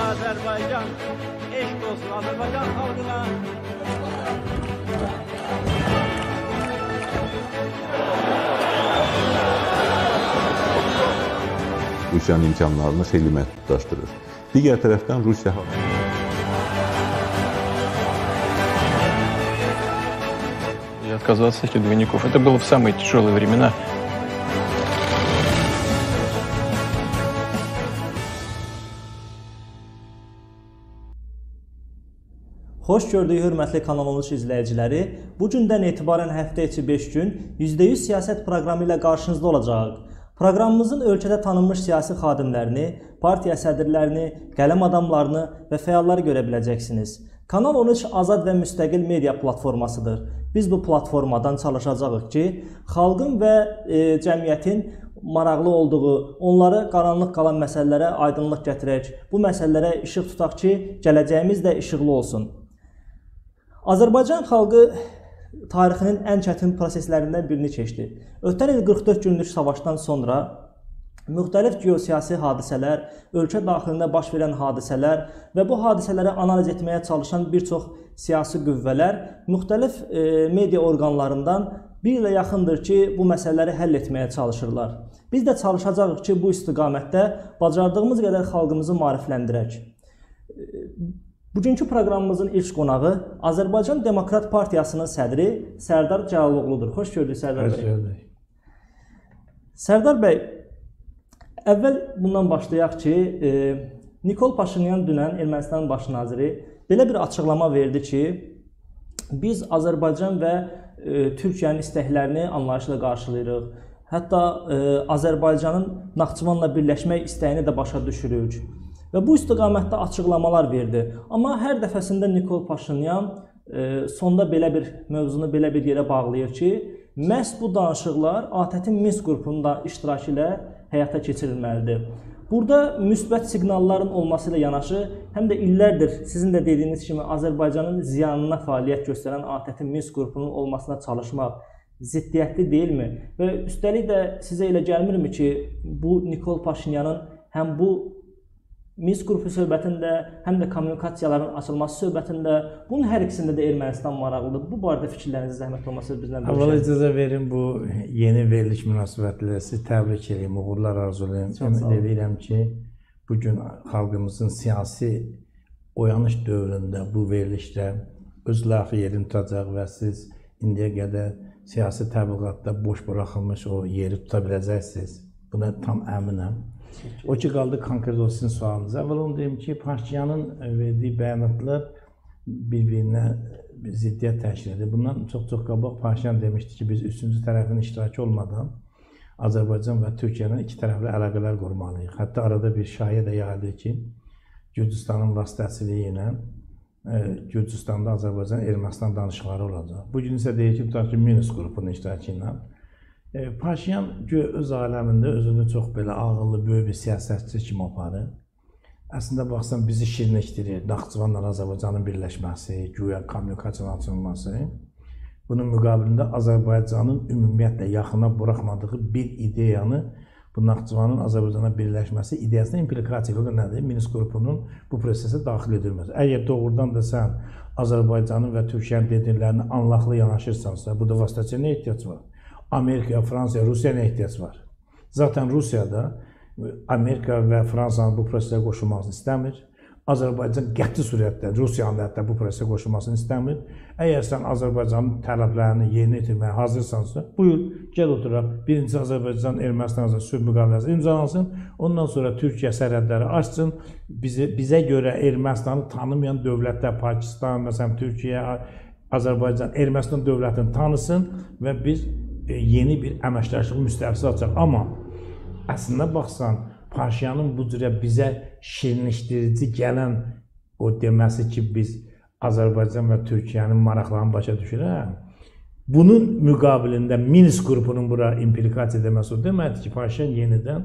Azərbaycan, eşq olsun Azərbaycan xalqına. Rusiyanın imkanlarını xeyli məhdudlaşdırır. Digər tərəfdən Rusiya И отказаться от этих двойников. Это было в самые тяжелые времена. Xoş gördük, hörmətli Kanal 13 izləyiciləri. Bu gündən etibarən həftə içi 5 gün %100 siyasət proqramı ilə qarşınızda olacaq. Proqramımızın ölkədə tanınmış siyasi xadimlərini, partiya sədrlərini, qələm adamlarını və fəalları görə biləcəksiniz. Kanal 13 azad və müstəqil media platformasıdır. Biz bu platformadan çalışacağıq ki, xalqın və cəmiyyətin maraqlı olduğu, onları qaranlıq qalan məsələlərə aydınlıq gətirək, bu məsələlərə işıq tutaq ki, gələcəyimiz də işıqlı olsun. Azərbaycan xalqı tarixinin ən çətin proseslərindən birini keçdi. Ötən il 44 günlük savaşdan sonra müxtəlif geosiyasi hadisələr, ölkə daxilində baş verən hadisələr və bu hadisələri analiz etməyə çalışan bir çox siyasi qüvvələr müxtəlif media orqanlarından bir ilə yaxındır ki, bu məsələləri həll etməyə çalışırlar. Biz də çalışacağıq ki, bu istiqamətdə bacardığımız qədər xalqımızı maarifləndirək. Bugünkü proqramımızın ilk qonağı Azərbaycan Demokrat Partiyasının sədri Sərdar Cəlalıoğludur. Xoş gördük Sərdar bəy. Xoş gördük. Sərdar bəy, əvvəl bundan başlayaq ki, Nikol Paşinyan dünən Ermənistanın baş naziri belə bir açıqlama verdi ki, biz Azərbaycan və Türkiyənin istəklərini anlayışla qarşılayırıq. Hətta Azərbaycanın Naxçıvanla birləşmək istəyini də başa düşürük. Və bu istiqamətdə açıqlamalar verdi. Amma hər dəfəsində Nikol Paşinyan sonda mövzunu belə bir yerə bağlayır ki, məhz bu danışıqlar ATƏT-in Minsk qrupunun da iştirakı ilə həyata keçirilməlidir. Burada müsbət siqnalların olması ilə yanaşı, həm də illərdir sizin də dediyiniz kimi Azərbaycanın ziyanına fəaliyyət göstərən ATƏT-in Minsk qrupunun olmasına çalışmaq ziddiyyətli deyilmi? Və üstəlik də sizə elə gəlmirmi ki, bu Nikol Paşinyanın həm bu Minsk qrupu söhbətində, həm də kommunikasiyaların açılması söhbətində, bunun hər ikisində də Ermənistan maraqlıdır. Bu barədə fikirlərinizi zəhmət olmasa bizdən bölüşək. Əvvəla icazə verin, bu yeni veriliş münasibətləri sizi təbrik edeyim, uğurlar arzulayım. Ümid edirəm ki, bugün xalqımızın siyasi oyanış dövründə bu verilişdə öz layıqlı yerini tutacaq və siz indiyə qədər siyasi təbliğatda boş buraxılmış o yeri tuta biləcəksiniz. Buna tam əminəm. O ki, qaldı konkret o sizin sualınız. Əvvəl onu deyim ki, Paşinyanın verdiyi bəyanatlar bir-birinə ziddiyyət təşkil edir. Bundan çox qabaq Paşinyan demişdi ki, biz üçüncü tərəfin iştirakı olmadan Azərbaycan və Türkiyənin iki tərəfli əlaqələr qurmalıyıq. Hətta arada bir şayə də yayılır ki, Gürcüstanın vasitəçiliyi ilə Gürcüstanda Azərbaycan Ermənistan danışıqları olacaq. Bugün isə deyir ki, tutaq ki, Minsk qrupunun iştirakı ilə. Paşinyan öz aləmində özünü çox belə ağıllı, böyük bir siyasətçi kimi aparır. Əslində baxsan bizi şirinləşdirir, Naxçıvanla Azərbaycanın birləşməsi, güya kommunikasiyanın açılması. Bunun müqabilində Azərbaycanın ümumiyyətlə yaxına buraxmadığı bir ideyanı, bu Naxçıvanın Azərbaycana birləşməsi ideyasına implikasiya edir. O da nədir? Minsk qrupunun bu prosesə daxil edilməsi. Əgər doğrudan da sən Azərbaycanın və Türkiyənin dediklərini anlaqlı yanaşırsansa, burada vasitəçiyə nə ehtiyac var? Amerika, Fransa, Rusiya nə ehtiyac var? Zaten Rusiyada Amerika və Fransanın bu prosesə qoşulmasını istəmir. Azərbaycan qəti surətdə Rusiyanın da hətta bu prosesə qoşulmasını istəmir. Əgər sən Azərbaycanın tələblərini yerinə yetirməyə hazırsansa, buyur, gəl oturaq. Birinci Azərbaycan, Ermənistan sülh müqaviləsi imzalansın. Ondan sonra Türkiyə sərhədləri açsın. Bizə görə Ermənistanı tanımayan dövlətlər, Pakistan, məsələn, Türkiyə, Azərbaycan, Ermənistan dövlətini tanısın və biz yeni bir əməkdaşlıq müstəvisi açaq. Amma əslində baxsan, Paşinyanın bu cürə bizə şirinləşdirici gələn o deməsi ki, biz Azərbaycan və Türkiyənin maraqlarını başa düşürək. Bunun müqabilində Minsk qrupunun bura implikasiya deməsi o deməkdir ki, Paşinyan yenidən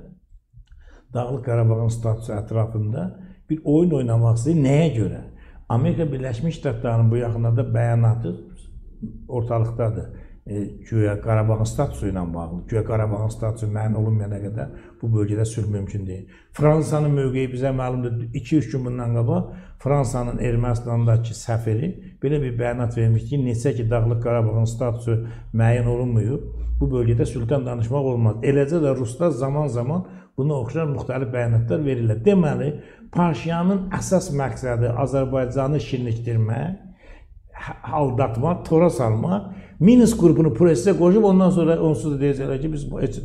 Dağlıq Qarabağın statusu ətrafında bir oyun oynamaq istəyir. Nəyə görə? Amerika Birləşmiş Ştatlarının bu yaxınlarda bəyanatı ortalıqdadır. güya Qarabağın statusu ilə bağlı. Güya Qarabağın statusu müəyyən olunmayana qədər bu bölgədə sülh mümkün deyil. Fransanın mövqeyi bizə məlumdur. 2-3 gün bundan qabaq Fransanın Ermənistandakı səfiri belə bir bəyanat vermiş ki, neçə ki Dağlıq Qarabağın statusu müəyyən olunmuyor, bu bölgədə sülhdən danışmaq olmaz. Eləcə də Ruslar zaman-zaman buna oxşar müxtəlif bəyanatlar verirlər. Deməli, Paşinyanın əsas məqsədi Azərbaycanı şirinləşdirmək, aldatmaq, tora salmaq, Minsk qrupunu prosesə qoşub, ondan sonra onsuz da deyəcəklər ki, biz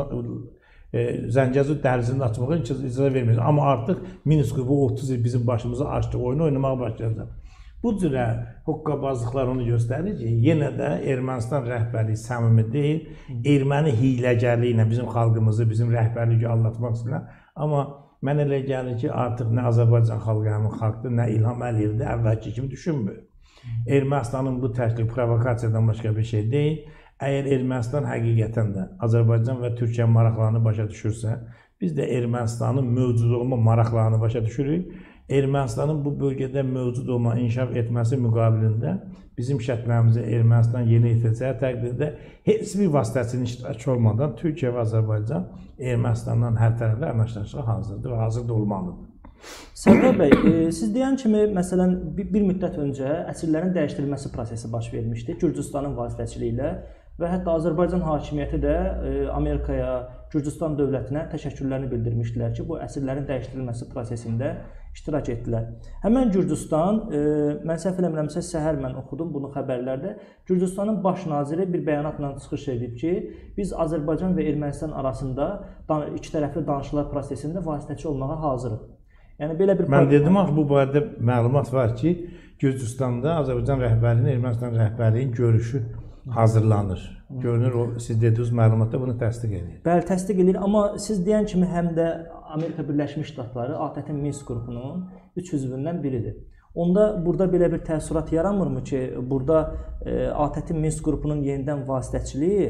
Zəngəzur dəhlizini açmağa icazə vermiyoruz. Amma artıq Minsk qrupu 30 il bizim başımıza açdı, oyunu oynamağa başlayacaq. Bu cürə hoqqabazlıqlar onu göstərir ki, yenə də Ermənistan rəhbərliyi səmimi deyil, erməni hiyləgərliyinə bizim xalqımızı, bizim rəhbərliyi aldatmaq istəyirlər. Amma mən elə gəlir ki, artıq nə Azərbaycan xalqı həmin xalqdır, nə İlham Əliyevdir, əvvəlki kimi düşünmür. Ermənistanın bu təklif provokasiyadan başqa bir şey deyil. Əgər Ermənistan həqiqətən də Azərbaycan və Türkiyə maraqlarını başa düşürsə, biz də Ermənistanın mövcud olma maraqlarını başa düşürük. Ermənistanın bu bölgədə mövcud olma, inkişaf etməsi müqabilində bizim şərtlərimizi Ermənistan yeni yetirəcəyi təqdirdə heç bir vasitəçinin iştirakı olmadan Türkiyə və Azərbaycan Ermənistandan hər tərəflə əməkdaşlığa hazırdır və hazır da olmalıdır. Sərdar bəy, siz deyən kimi, məsələn, bir müddət öncə əsirlərin dəyişdirilməsi prosesi baş vermişdi Gürcüstanın vasitəçiliyi ilə və hətta Azərbaycan hakimiyyəti də Amerikaya, Gürcüstan dövlətinə təşəkkürlərini bildirmişdilər ki, bu əsirlərin dəyişdirilməsi prosesində iştirak etdilər. Həmən Gürcüstan, mən səhv eləmirəmsə, səhər mən oxudum bunu xəbərlərdə, Gürcüstanın baş naziri bir bəyanatla çıxış edib ki, biz Azərbaycan və Ermənistan arasında iki tərəfli danışıqlar prosesində vasitəçi olmağa hazırıq. Yəni belə bir mən dedim axı bu barədə məlumat var ki, Gürcüstanda Azərbaycan rəhbərliyinin, Ermənistan rəhbərliyinin görüşü hazırlanır. Görünür, siz dediyiniz məlumatda bunu təsdiq edir. Bəli, təsdiq edir, amma siz deyən kimi həm də Amerika Birləşmiş Ştatları ATƏT-in Minsk qrupunun 3 üzvündən biridir. Onda burada belə bir təəssürat yaranmırmı ki, burada ATƏT-in Minsk qrupunun yenidən vasitəçiliyi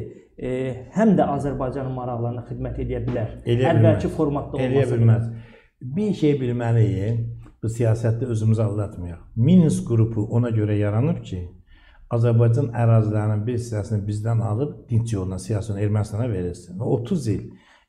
həm də Azərbaycanın maraqlarına xidmət edə bilər? Əvvəlki formatda olması bilməz. Bir şey bilməliyik, bu siyasətdə özümüzü aldatmayaq. Minsk qrupu ona görə yaranıb ki, Azərbaycan ərazilərinin bir hissəsini bizdən alıb dinç yolla, siyasi yolla Ermənistana verilsin. 30 il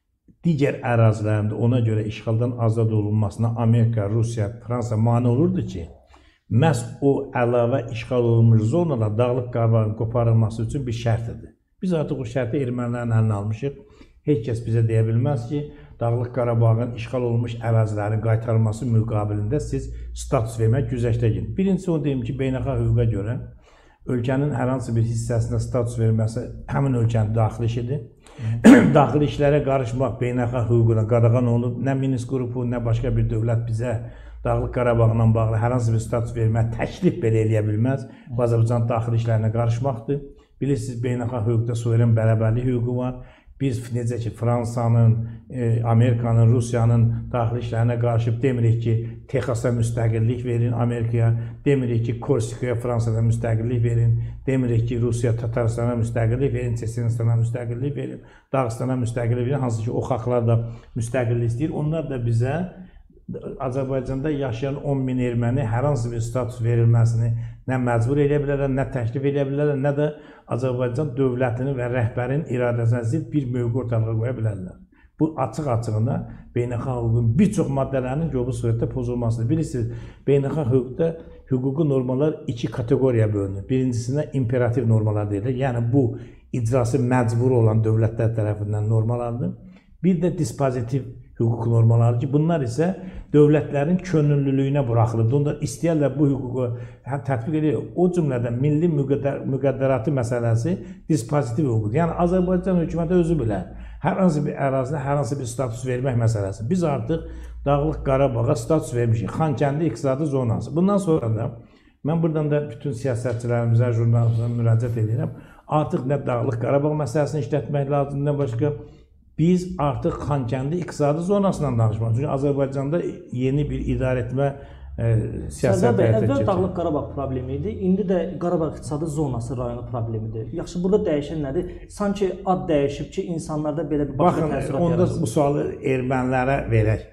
digər ərazilərində ona görə işğaldan azad olunmasına Amerika, Rusiya, Fransa mane olurdu ki, məhz o əlavə işğal olunmuş zonalar Dağlıq Qarabağın qoparılması üçün bir şərtidir. Biz artıq o şərti ermənilərin əlinə almışıq. Heç kəs bizə deyə bilməz ki, Dağlıq Qarabağın işğal olunmuş ərazilərin qaytarılması müqabilində siz status vermək güzəştə gedin. Birincisi onu deyim ki, beynəlxalq hüquqa görə ölkənin hər hansı bir hissəsinə status verilməsi həmin ölkənin daxili işidir. Daxili işlərə qarışmaq beynəlxalq hüququna qadağan olunub. Nə Minsk qrupu, nə başqa bir dövlət bizə Dağlıq Qarabağla bağlı hər hansı bir status vermək təklif belə eləyə bilməz. Bu Azərbaycanın daxili işlərinə qarışmaqdır. Bilirsiniz, beynəlxalq hüquqda suveren bərabərlik hüququ var. Biz necə ki, Fransanın, Amerikanın, Rusiyanın daxili işlərinə qarışıb demirik ki, Texas'a müstəqillik verin Amerikaya, demirik ki, Korsikaya, Fransada müstəqillik verin, demirik ki, Rusiya, Tataristana müstəqillik verin, Çeçenistana müstəqillik verin, Dağıstana müstəqillik verin, hansı ki, o xalqlar da müstəqillik istəyir. Onlar da bizə Azərbaycanda yaşayan 10 min erməni hər hansı bir status verilməsini nə məcbur edə bilərlər, nə təklif edə bilərlər, nə də Azərbaycan dövlətinin və rəhbərin iradəsinə zidd bir mövqe ortalığa qoya bilərlər. Bu açıq-açığına beynəlxalq hüququn bir çox maddələrinin bu surətdə pozulmasıdır. Bilirsiniz, beynəlxalq hüquqda hüquqi normalar iki kateqoriyaya bölünür. Birincisinə imperativ normalar deyilir. Yəni bu icrası məcbur olan dövlətlər tərəfindən normalardır. Bir də dispozitiv hüquq normalardır ki, bunlar isə dövlətlərin könüllülüyünə buraxılıb. Onlar istəyərlər bu hüququ tətbiq edir. O cümlədən milli müqəddəratı məsələsi dispozitiv hüquqdur. Yəni Azərbaycan hökuməti özü bilər. Hər hansı bir ərazidə hər hansı bir status vermək məsələsi. Biz artıq Dağlıq Qarabağa status vermişik. Xankəndi iqtisadi zonası. Bundan sonra da mən buradan da bütün siyasətçilərimizə, jurnalistlərimizə müraciət edirəm. Artıq nə Dağlıq Qarabağ məsələsini işlətmək lazımdır, nə başqa. Biz artıq Xankəndi iqtisadi zonasından danışmalıyıq. Çünki Azərbaycanda yeni bir idarə etmə siyasəti həyata keçir. Əvvəl Dağlıq Qarabağ problemi idi, indi də Qarabağ iqtisadi zonası rayonu problemidir. Yaxşı, burada dəyişən nədir? Sanki ad dəyişib ki, insanlarda belə bir başqa təəssürat yaratsın. Onda bu sualı ermənilərə verək.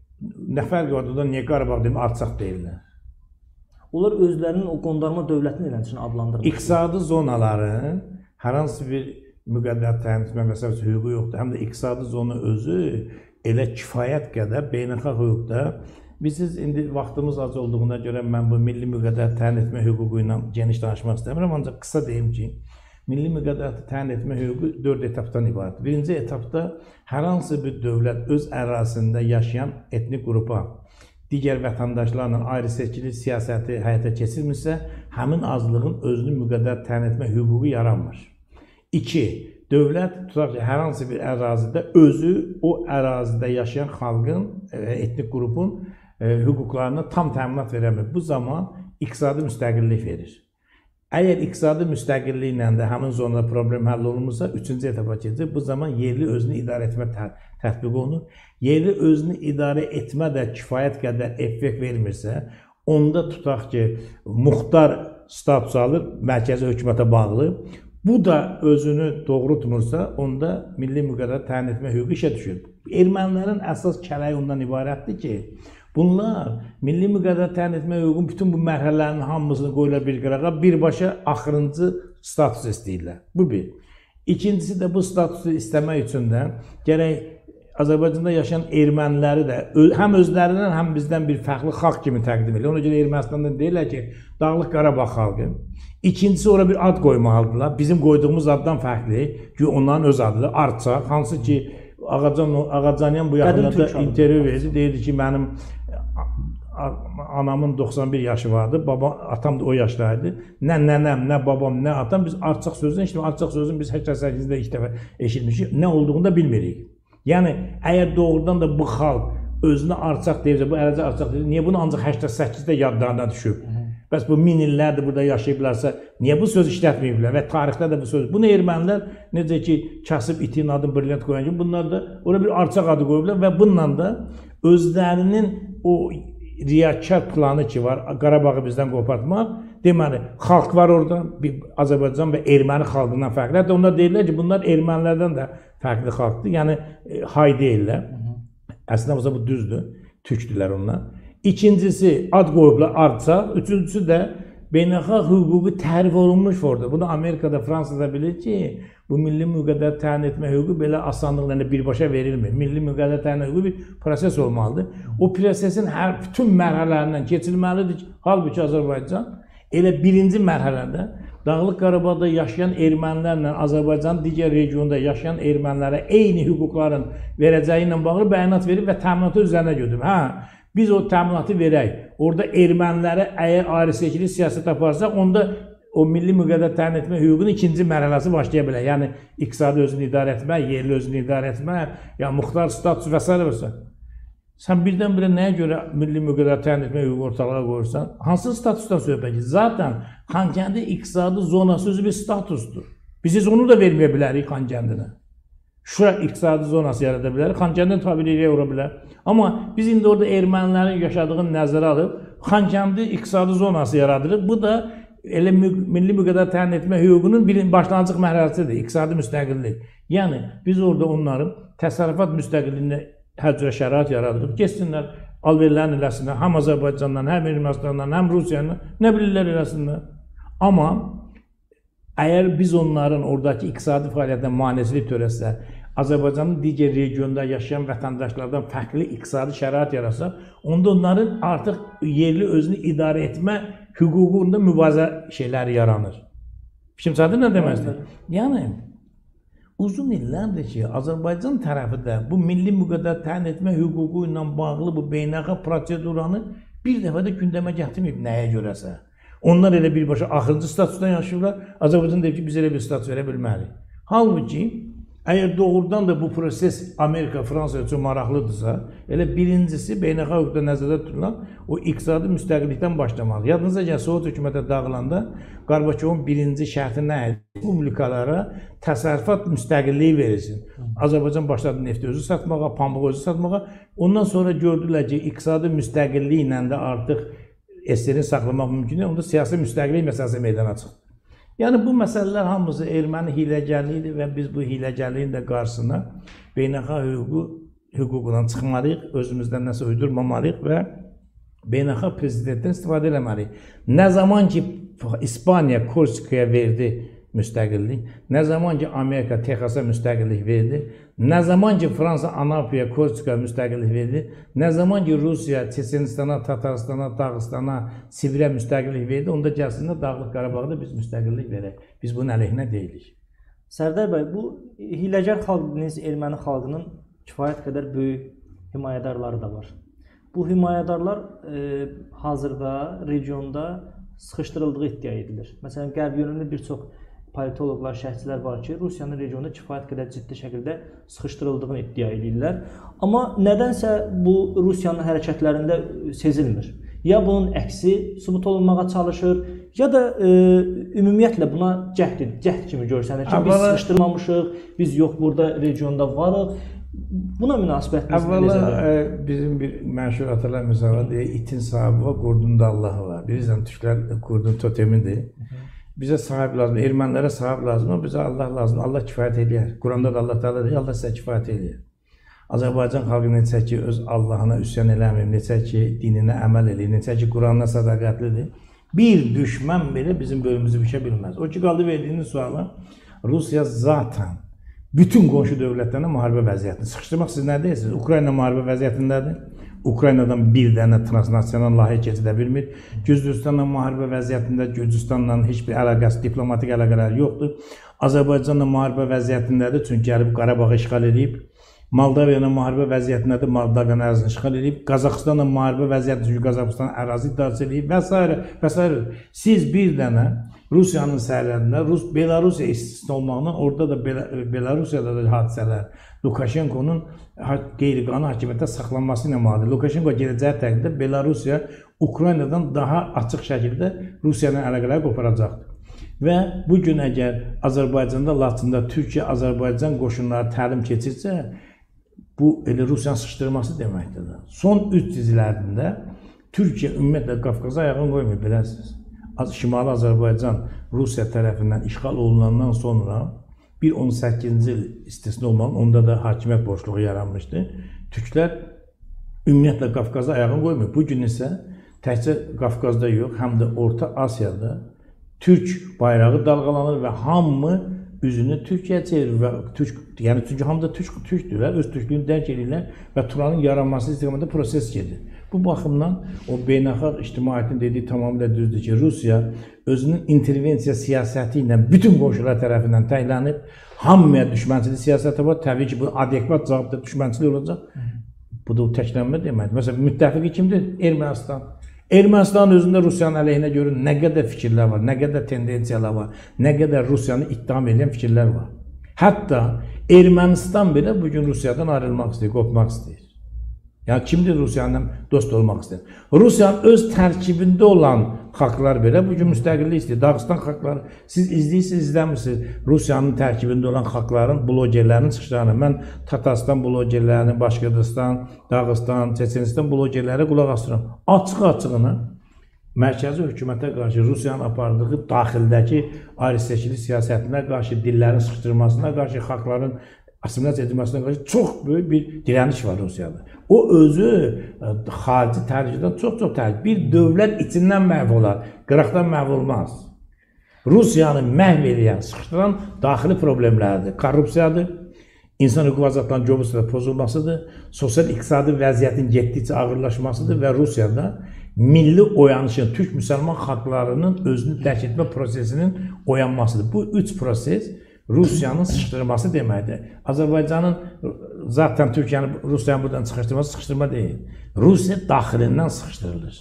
Nə fərq var orada, niyə Qarabağ deyim, Artsaq deyirlər? Onlar özlərinin o qondarma dövlətini ilə adlandırır. İqtisadi zonaların hər hansı bir müqəddər təyin etmə məsələsi hüququ yoxdur. Həm də iqtisadi zona özü elə kifayət qədər beynəlxalq hüquqda biz indi vaxtımız az olduğuna görə mən bu milli müqəddər təyin etmə hüququ ilə geniş danışmaq istəmirəm, ancaq qısa deyim ki, milli müqəddəratı təyin etmə hüququ 4 etapdan ibarətdir. Birinci etapda hər hansı bir dövlət öz ərazisində yaşayan etnik qrupa digər vətəndaşlarla ayrı-seçkilik siyasəti həyata keçirmirsə, həmin azlığın özünü müqəddər təyin etmə hüququ yaranmır. 2. Dövlət tutaq ki, hər hansı bir ərazidə özü o ərazidə yaşayan xalqın, etnik qrupun hüquqlarına tam təminat verəmir. Bu zaman iqtisadi müstəqillik verir. Əgər iqtisadi müstəqilliklə də həmin zonada problem həll olunmursa, 3-cü etapa keçir. Bu zaman yerli özünü idarə etmə tətbiq olunur. Yerli özünü idarə etmə də kifayət qədər effekt vermirsə, onda tutaq ki, muxtar status alır, mərkəzi hökumətə bağlı. Bu da özünü doğrultmursa, onda milli müqəddər təyin etmə hüququ işə düşür. Ermənilərin əsas kələyi ondan ibarətdir ki, bunlar milli müqəddər təyin etmə hüququn bütün bu mərhələlərin hamısını qoyurlar bir qırağa, birbaşa axırıncı status istəyirlər. Bu bir. İkincisi də bu statusu istəmək üçün də gərək Azərbaycanda yaşayan erməniləri də həm özlərindən, həm bizdən bir fərqli xalq kimi təqdim edirlər. Ona görə Ermənistanda deyirlər ki, Dağlıq Qarabağ xalqı. İkincisi, ora bir ad qoymalıdırlar. Bizim qoyduğumuz addan fərqli ki, onların öz adıdır, Artsa. Hansı ki, Ağacanyan bu yaxınlarda intervyu verdi. Deyirdi ki, mənim anamın 91 yaşı vardı, atam da o yaşdaydı. Nə nənəm, nə babam, nə atam. Biz Artsaq sözünü eşitdik. Artsaq sözünü biz 88-də ilk dəfə eşitmişik. Nə olduğunu da bilmirik. Yəni, əgər doğrudan da bu xalq özünə Artsaq deyirsə, bu ərəci Artsaq deyirsə, niyə bunu ancaq 88-də yadlarına düşüb? Bəs bu min illərdir burada yaşayıblarsa, niyə bu söz işlətməyiblər və tarixdə də bu söz? Bunu ermənilər necə ki, kasıb itin adını brilyant qoyan kimi, bunlar da oraya bir Artsaq adı qoyublar və bununla da özlərinin o riyakar planı ki var, Qarabağı bizdən qopartmaq, deməli, xalq var orada, Azərbaycan və erməni xalqından fərqli. Hətta onlar deyirlər ki, bunlar ermənilərdən də fərqli xalqdır, yəni hay deyirlər. Əslində bu düzdür, türkdülər onlar. İkincisi, ad qoyublar Artsaq, üçüncüsü də beynəlxalq hüququ tərif olunmuş orada. Bunu Amerikada, Fransada bilir ki, bu milli müqəddər təyin etmə hüququ belə asanlıqla birbaşa verilmir. Milli müqəddər təyin etmə hüququ bir proses olmalıdır. O prosesin bütün mərhələlərindən keçilməlidir ki, halbuki Azərbaycan elə birinci mərhələdə Dağlıq Qarabağda yaşayan ermənilərlə Azərbaycanın digər regionda yaşayan ermənilərə eyni hüquqların verəcəyi ilə bağlı bəyanat verib və təminatı üzərinə götürüb. Biz o təminatı verək. Orada ermənilərə əgər ayrı-seçkilik siyasət aparsaq, onda o milli müqəddər təyin etmə hüququnun ikinci mərhələsi başlaya bilər. Yəni, iqtisadi özünü idarə etmə, yerli özünü idarə etmə, yəni muxtar status və s. Sən birdən-birə nəyə görə milli müqəddər təyin etmə hüququ ortalığa qoyursan? Hansı statusdan söhbət ki? Zaten Xankəndi iqtisadi zonası özü bir statusdur. Biz onu da verməyə bilərik Xankəndinə. Şura iqtisadi zonası yarada bilərik, Xankəndin tabiriyle vura bilər. Amma biz indi orada ermənilərin yaşadığını nəzərə alıb, Xankəndi iqtisadi zonası yaradırıq. Bu da elə milli müqəddər təyin etmə hüququnun başlanğıc mərhələsidir, iqtisadi müstəqillik. Yəni, biz orada onların təsərrüfat müstəqilliyində hər cürə şərait yaradırıq. Geçsinlər, alverlərin eləsinlər, həm Azərbaycandan, həm Ermənistandan, həm Rusiyandan, nə bilirlər eləsinlər. Amma əgər biz onların oradakı iqtisadi fəaliyyətdən maneçilik törətsə, Azərbaycanın digər regionda yaşayan vətəndaşlardan fərqli iqtisadi şərait yaratsa, onda onların artıq yerli özünü idarə etmə hüququnda mübarizə şeyləri yaranır. Fikrimcədir nə deməzdir? Yəni, uzun illərdir ki, Azərbaycan tərəfi də bu milli müqəddər təyin etmə hüququ ilə bağlı bu beynəlxalq proseduranı bir dəfə də gündəmə gətirməyib nəyə görəsə. Onlar elə birbaşa axırıncı statusdan yaşayırlar, Azərbaycan deyib ki, biz elə bir status verə bilmərik. Halbuki, əgər doğrudan da bu proses Amerika, Fransa üçün maraqlıdırsa, elə birincisi beynəlxalq hüquqda nəzərdə tutulan o iqtisadi müstəqillikdən başlamalı. Yadınıza gəl, Sovet hökumətə dağılanda Qarbaçovun birinci şərti nə idi? Respublikalara təsərrüfat müstəqilliyi verilsin. Azərbaycan başladı nefti özü satmağa, pambığı özü satmağa. Ondan sonra gördülər ki, iqtisadi müstəqillik ilə də artıq SSR-ni saxlamaq mümkündür. Onda siyasi müstəqillik məsələsi meydana çıxdı. Yəni, bu məsələlər hamısı erməni hiləgərliyidir və biz bu hiləgərliyin də qarşısına beynəlxalq hüququndan çıxmalıyıq, özümüzdən nəsə uydurmamalıyıq və beynəlxalq prezidentdən istifadə eləməliyik. Nə zaman ki, İspaniya Korsikaya verdi müstəqillik, nə zaman ki Amerika Texasa müstəqillik verdi, nə zaman ki Fransa Anapya, Korçika müstəqillik verdi, nə zaman ki Rusiya Çeçenistana, Tataristana, Dağıstana, Sibirə müstəqillik verdi, onda gəlsinlər Dağlıq Qarabağda biz müstəqillik verək. Biz bunun əleyhinə deyilik. Sərdar bəy, bu hiləgər xalq dediyiniz erməni xalqının kifayət qədər böyük himayədarları da var. Bu himayədarlar hazırda regionda sıxışdırıldığı iddia edilir. Məsələn, qərb yönümlü bir çox politoloqlar, şərhçilər var ki, Rusiyanın regionda kifayət qədər ciddi şəkildə sıxışdırıldığını iddia edirlər. Amma nədənsə bu Rusiyanın hərəkətlərində sezilmir. Ya bunun əksi sübut olunmağa çalışır, ya da ümumiyyətlə buna cəhd kimi görsənir ki, biz sıxışdırmamışıq, biz yox burada regionda varıq. Buna münasibətiniz necədir? Əvvəla bizim bir məşhur atalar misalı deyir, itin sahibi var, qurdun da Allah var. Bilirsən, türklər qurdun totemidir. Bizə sahib lazım, ermənilərə sahib lazım, bizə Allah lazım, Allah kifayət edir. Quranda da Allah Teala deyir, Allah sizə kifayət edir. Azərbaycan xalqı necə ki, öz Allahına üsyan eləmir, necə ki, dininə əməl edir, necə ki, Quranına sədaqətlidir. Bir düşmən belə bizim bölümümüzü bişə bilməz. O ki, qaldı verdiyiniz suala, Rusiya zaten bütün qonşu dövlətlərlə müharibə vəziyyətini sıxışdırmaq siz nə deyirsiniz? Ukrayna müharibə vəziyyətindədir. Ukraynadan bir dənə transnasional layihə keçidə bilmir. Gürcüstanla müharibə vəziyyətində Gürcüstanla heç bir əlaqəsi, diplomatik əlaqələri yoxdur. Azərbaycanla müharibə vəziyyətindədir, çünki gəlib Qarabağı işğal edib. Moldaviyanın müharibə vəziyyətindədir, Moldaviyanın ərazisini işğal edib. Qazaxıstanla müharibə vəziyyətində, çünki Qazaxıstan ərazi iddiası edib və s. və s. Siz bir dənə Rusiyanın sərhədində, Belarusiya istisna olmaqla, orada da Belarusiyada da hadisələr, Lukashenko'nun qeyri-qanuni hakimiyyətdə saxlanması ilə müəyyəndir. Lukashenko gələcəyi təqdirdə Belarusiya Ukraynadan daha açıq şəkildə Rusiyanın əlaqələri qoparacaqdır. Və bu gün əgər Azərbaycanda, Laçında Türkiyə-Azərbaycan qoşunları təlim keçirsə, bu elə Rusiyanın sıxışdırması deməkdir. Son 3 dizilərində Türkiyə ümumiyyətlə Qafqaza ayağını qoymuyor, biləsiniz. Şimali Azərbaycan Rusiya tərəfindən işğal olunandan sonra 18-ci il istisna olmalı, onda da hakimiyyət boşluğu yaranmışdı. Türklər ümumiyyətlə Qafqaza ayağını qoymuyor. Bugün isə təkcə Qafqazda yox, həm də Orta Asiyada Türk bayrağı dalğalanır və hamı üzünü Türkiyəyə çevirir və yəni çünki hamı da türkdürlər, öz türklüyünü dərk edirlər və Turanın yaranması istiqamətində proses gedir. Bu baxımdan o beynəlxalq ictimaiyyətin dediyi tamamilə düzdür ki, Rusiya özünün intervensiya siyasəti ilə bütün qonşular tərəfindən təhlənib, hamıya düşmənçilik siyasəti var. Təbii ki, bu adekvat cavabda düşmənçilik olacaq. Bu da təklənmə deməkdir. Məsələn, müttəfiqi kimdir? Ermənistan. Ermənistanın özündə Rusiyanın əleyhinə görə nə qədər fikirlər var, nə qədər tendensiyalar var, nə qədər Rusiyanı ittiham edən fikirlər var. Hətta Ermənistan belə bugün Rusiyadan ayrılmaq istəyir, qopmaq istəyir. Yəni, kimdir Rusiyanın dost olmaq istəyir? Rusiyanın öz tərkibində olan xalqlar belə bugün müstəqillik istəyir. Dağıstan xalqları, siz izləyirsiniz, izləmirsiniz Rusiyanın tərkibində olan xalqların, blogerlərinin çıxışlarını. Mən Tatarstan blogerlərini, Başqırdistan, Dağıstan, Çeçenistan blogerləri qulaq asıram. Açıq-açığına mərkəzi hökumətə qarşı Rusiyanın apardığı daxildəki ayrı-seçkilik siyasətinə qarşı, dillərin sıxışdırmasına qarşı, xalqların assimilasiya edilməsinə qarşı çox böyük bir dirəniş var Rusiyada. O özü xarici tərcihdən çox-çox tərcih. Bir dövlət içindən məhv olar, qıraqdan məhv olmaz. Rusiyanı məhv edən, sıxışdıran daxili problemlərdir. Korrupsiyadır, insan hüquq azadlarının göbüsündə pozulmasıdır, sosial-iqtisadi vəziyyətin getdikcə ağırlaşmasıdır və Rusiyada milli oyanışın, türk-müsəlman xalqlarının özünü dərk etmə prosesinin oyanmasıdır. Bu üç proses Rusiyanın sıxışdırması deməkdir. Azərbaycanın zaten Türkiyənin, Rusiyanın buradan sıxışdırma deyil. Rusiya daxilindən sıxışdırılır.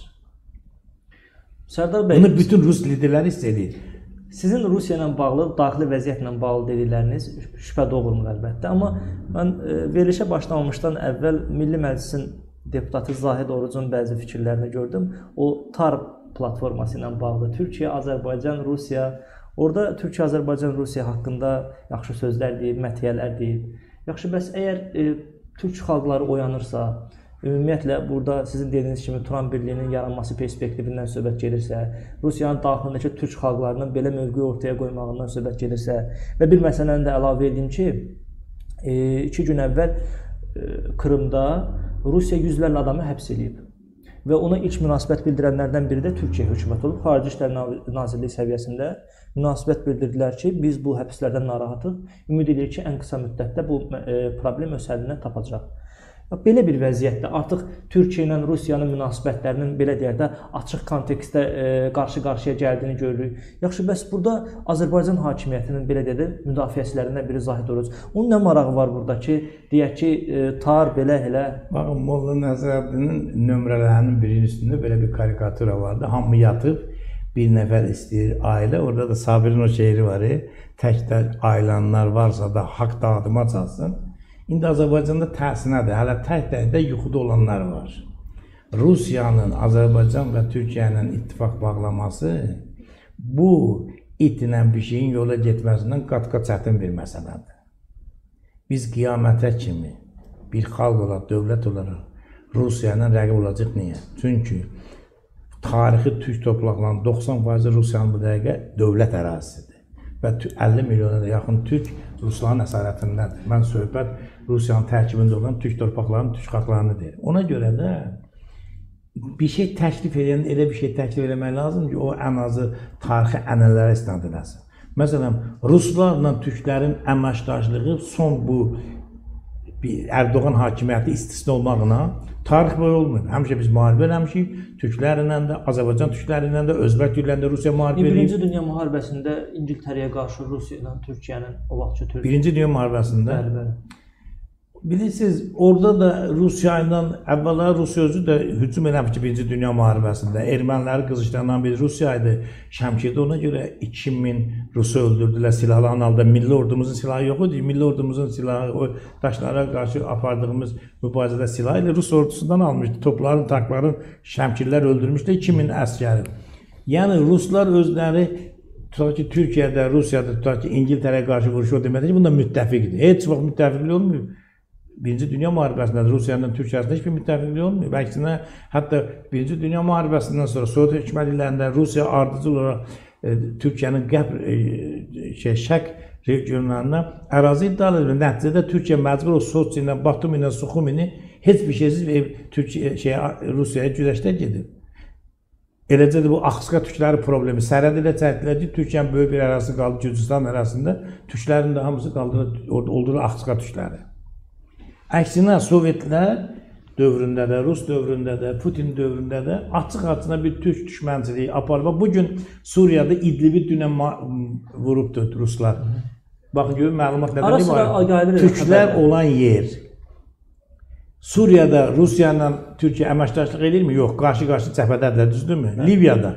Sərdar bəy, bunu bütün Rus liderləri hiss edir. Sizin Rusiya ilə bağlı, daxili vəziyyətlə bağlı dedikləriniz şübhə doğurmur əlbəttə. Amma mən verilişə başlamamışdan əvvəl Milli Məclisin deputatı Zahid Orucun bəzi fikirlərini gördüm. O TAR platforması ilə bağlı Türkiyə, Azərbaycan, Rusiya, orada Türkiyə, Azərbaycan, Rusiya haqqında yaxşı sözlər deyib, məthiyələr deyib. Yaxşı, bəs əgər türk xalqları oyanırsa, ümumiyyətlə burada sizin dediyiniz kimi Turan Birliyinin yaranması perspektivindən söhbət gedirsə, Rusiyanın daxilindəki türk xalqlarının belə mövqe ortaya qoymağından söhbət gedirsə və bir məsələni də əlavə edeyim ki, 2 gün əvvəl Krımda Rusiya yüzlərlə adamı həbs edib. və ona ilk münasibət bildirənlərdən biri də Türkiyə hökuməti olub. Xarici İşlər Nazirliyi səviyyəsində münasibət bildirdilər ki, biz bu həbslərdən narahatıq. Ümid edirik ki, ən qısa müddətdə bu problem öz həllindən tapacaq. Belə bir vəziyyətdə artıq Türkiyə ilə Rusiyanın münasibətlərinin belə deyək də açıq kontekstdə qarşı-qarşıya gəldiyini görürük. Yaxşı, bəs burada Azərbaycan hakimiyyətinin belə deyək də müdafiəçilərindən biri Zahid Oruc. Onun nə marağı var burada ki, deyək ki, tar belə elə. Baxın, Molla Nəsrəddinin nömrələrinin birinin üstündə belə bir karikatura vardı. Hamı yatıb, bir nəfər istəyir ailə. Orada da Sabirin o şeiri var. Təkdə ailanlar varsa da haqq dağıdıma çalsın. İndi Azərbaycanda tərsinədir. Hələ tək-təkdə yuxuda olanlar var. Rusiyanın Azərbaycan və Türkiyə ilə ittifaq bağlaması bu itinə bir şeyin yola getməsindən qat-qat çətin bir məsələdir. Biz qiyamətə kimi bir xalq olaraq, dövlət olaraq Rusiya ilə rəqib olacaq. Niyə? Çünki tarixi türk torpaqlarının 90% Rusiyanın bu dəqiqə dövlət ərazisidir. Və 50 milyona da yaxın türk Rusların əsarətindədir. Mən söhbət Rusiyanın tərkibində olan türk torpaqlarının, türk xalqlarını deyir. Ona görə də bir şey təklif edən, elə bir şey təklif eləmək lazım ki, o ən azı tarixi ənənələrə istinad eləsin. Məsələn, Ruslarla türklərin əməkdaşlığı son bu Erdoğan hakimiyyəti istisna olmağına tarix boyu olmuyor. Həmişə biz müharibə eləmişik, türklərlə də, Azərbaycan türklərlə də, Özbək türklərlə də Rusiya müharibə eləyib. Birinci Dünya müharibəsində İngiltərəyə qarşı Rusiya ilə Türkiyənin o vaxtçı Türkiyə. Birinci Dünya müharibəsində. Bəli. Bilirsiniz, orada da Rusiya ilə, əvvəla Rusiya özü də hücum eləmişdi Birinci Dünya müharibəsində. Erməniləri qızışdıran biri Rusiya idi. Şəmkirdə ona görə 2000 Rusu öldürdülər silahların halda. Milli ordumuzun silahı yox idi. Milli ordumuzun silahı, o daşlara qarşı apardığımız mübarizədə silah ilə Rus ordusundan almışdı. Topların, tankların Şəmkirlər öldürmüşdü 2000 əskəri. Yəni Ruslar özləri tutaq ki, Türkiyədə, Rusiyada, tutaq ki, İngiltərəyə qarşı vuruşu o deməkdir ki, bunda müttəfiqdir. Heç vaxt müttəfiqlik olmuyor. Birinci Dünya müharibəsində Rusiyanın Türkiyə arasında heç bir müttəfiqlik olmuyor. Əksinə, hətta Birinci Dünya müharibəsindən sonra Sovet hökumətlərində Rusiya ardıcıl olaraq Türkiyənin şərq regionlarına ərazi iddia edir. Nəticədə Türkiyə məcbur o Soçi ilə, Batumi ilə, Suxumini heç bir şeysiz Rusiyaya güzəştə gedib. Eləcə də bu Axıska türkləri problemi sərhəd ilə çəkdilər ki, Türkiyənin böyük bir ərazisi qaldı Gürcüstan ərazisində. Türklərin də hamısı qaldı, oldular Axıska türkləri. Əksinə, Sovetlər dövründə də, Rus dövründə də, Putin dövründə də açıq-açığına bir türk düşmənçiliyi aparıb. Bugün Suriyada İdlibi dünən vurubdur Ruslar. Baxın, görün, məlumat nədən var? Türklər olan yer. Suriyada Rusiya ilə Türkiyə əməkdaşlıq edirmi? Yox, qarşı-qarşı cəbhədədirlər, düzdürmü? Liviyada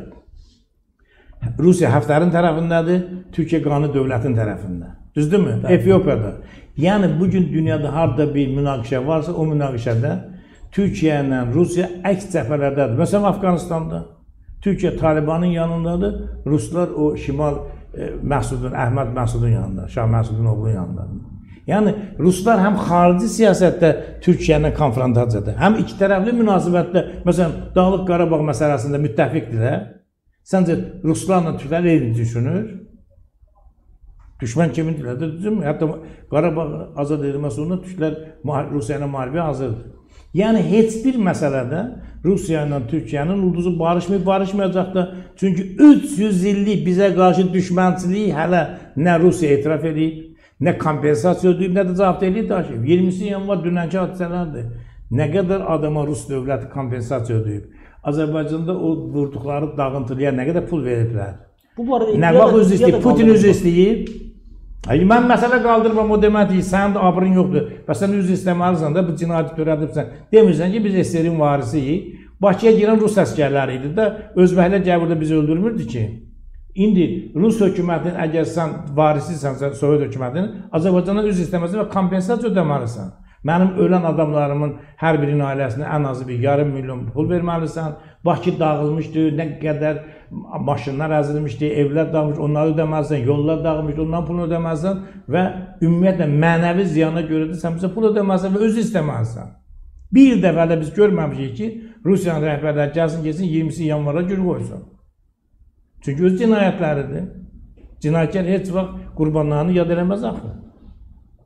Rusiya Həftərin tərəfindədir, Türkiyə qanuni dövlətin tərəfində. Düzdürmü? Efiopiyada. Yəni, bugün dünyada harada bir münaqişə varsa, o münaqişədə Türkiyə ilə Rusiya əks cəbhələrdədir. Məsələn, Afqanistanda Türkiyə Talibanın yanındadır, Ruslar o Şimal Əhməd Məsudun yanında, Şah Məsudun oğlunun yanındadır. Yəni, Ruslar həm xarici siyasətdə Türkiyə ilə konfrontasiyadır, həm iki tərəfli münasibətdə, məsələn, Dağlıq Qarabağ məsələsində müttəfiqdirlər. Səncə, Ruslarla Türklər eyni düşünür? Düşmən kimindirlər də, düzünmü? Hətta Qarabağ azad edilməsi sonra Türklər Rusiya ilə müharibəyə hazırdır. Yəni, heç bir məsələdə Rusiya ilə Türkiyənin ulduzu barışmayacaq da. Çünki 300 illik bizə qarşı düşmənçiliyi hələ nə Rusiya etiraf edib, nə kompensasiya ödəyib, nə də cavab eləyib daşıyıb. 20-si yanvar dünənki hadisələrdir. Nə qədər adama Rus dövləti kompensasiya ödəyib. Azərbaycanda o vurduqları dağıntıya nə qədər pul veriblər. Nə vaxt üzr istəyib, Putin üzr istəyib. Mən məsələ qaldırmam, o deməkdir ki, sənin də abrın yoxdur və sən üzr istəməlisən də, bu cinayəti törədibsən. Demirsən ki, biz SSR-in varisiyik. Bakıya girən Rus əskərləri idi də, Özbəklər gəlir burada bizi öldürmürdü ki. İndi Rus hökumətinin, əgər sən varisiysən, Sovet hökumətinin, Azərbaycandan üzr istəməlisən və kompensasiya ödəməlisən. Mənim ölən adamlarımın hər birinin ailəsinə ən azı bir yarım milyon pul verməlisən. Bakı dağılmışdı, nə qədər maşınlar əzilmişdi, evlər dağılmışdı, onları ödəməlisən, yollar dağılmışdı, onların pulunu ödəməlisən və ümumiyyətlə mənəvi ziyana görə də sən bizə pul ödəməlisən və özü istəməlisən. Bir dəfə də biz görməmişik ki, Rusiyanın rəhbərləri gəlsin, 20 yanvara gün qoysun. Çünki öz cinayətləridir. Cinayətkar heç vaxt qurbanlarını yad eləməz axı.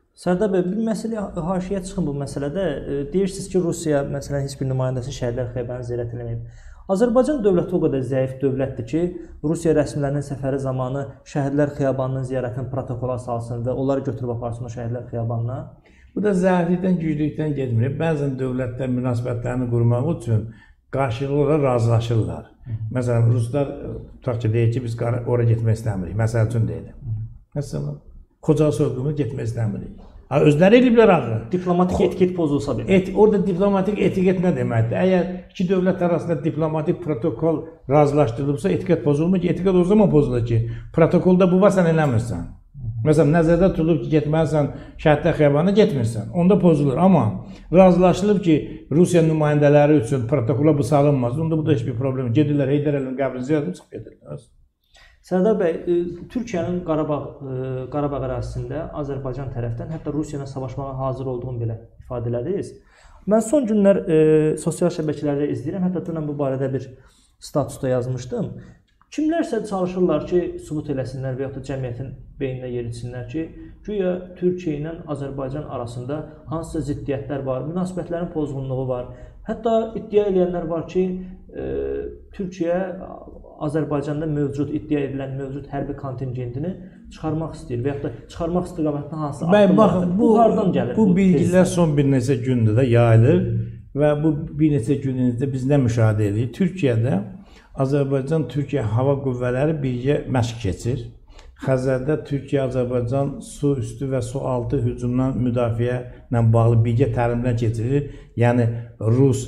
Sərdar bəy, bir məsələ haşiyə çıxın bu məsələdə. Deyirsiniz ki, Rusiya məsələn heç bir nümayəndəsi şəhidlər xiyabanını ziyarət etməyib. Azərbaycan dövləti o qədər zəif dövlətdir ki, Rusiya rəsmilərinin səfəri zamanı şəhidlər xiyabanının ziyarətini protokola salsın və onları götürüb aparsın o şəhidlər xiyabanına. Bu da zəiflikdən, güclükdən getmir. Bəzən dövlətlər münasibətlərini qurmaq üçün qarşılıqlı olaraq razılaşırlar. Məsələn, Ruslar tutaq ki, deyir ki, biz ora getmək istəmirik. Məsəl üçün deyir. Məsələn, Xocalı soyqırımına getmək istəmirik. Özləri eliblər axı. Diplomatik etiket pozulsa belə. Orada diplomatik etiket nə deməkdir? Əgər iki dövlət arasında diplomatik protokol razılaşdırılıbsa, etiket pozulmur ki, etiket o zaman pozulur ki, protokolda bu var, sən eləmirsən. Məsələn, nəzərdə tutulub ki, getməlisən şəhidlər xiyabanına, getmirsən. Onda pozulur. Amma razılaşılıb ki, Rusiya nümayəndələri üçün protokola bu salınmaz. Onda bu da heç bir problem. Gedirlər, Heydər Əliyevin qəbrini ziyarət edib çıxıb gedirlər. Sərdar bəy, Türkiyənin Qarabağ ərazisində Azərbaycan tərəfdən hətta Rusiya ilə savaşmağa hazır olduğunu belə ifadə elədiniz. Mən son günlər sosial şəbəkələrdə izləyirəm, hətta dünən bu barədə bir statusda yazmışdım. Kimlərsə çalışırlar ki, sübut eləsinlər və yaxud da cəmiyyətin beyninə yeritsinlər ki, güya Türkiyə ilə Azərbaycan arasında hansısa ziddiyyətlər var, münasibətlərin pozğunluğu var. Hətta iddia edənlər var ki, Türkiyə Azərbaycanda iddia edilən mövcud hərbi kontingentini çıxarmaq istəyir və yaxud da çıxarmaq istiqamətində hansı addımlardır? Bu hardan gəlir? Bu bilgilər son bir neçə gündür da yayılır və bu bir neçə günümüzdə biz nə müşahidə edirik? Türkiyədə Azərbaycan-Türkiyə hava qüvvələri birgə məşq keçir. Xəzərdə Türkiyə-Azərbaycan su üstü və su altı hücumdan müdafiə ilə bağlı birgə təlimlər keçirilir. Yəni Rus,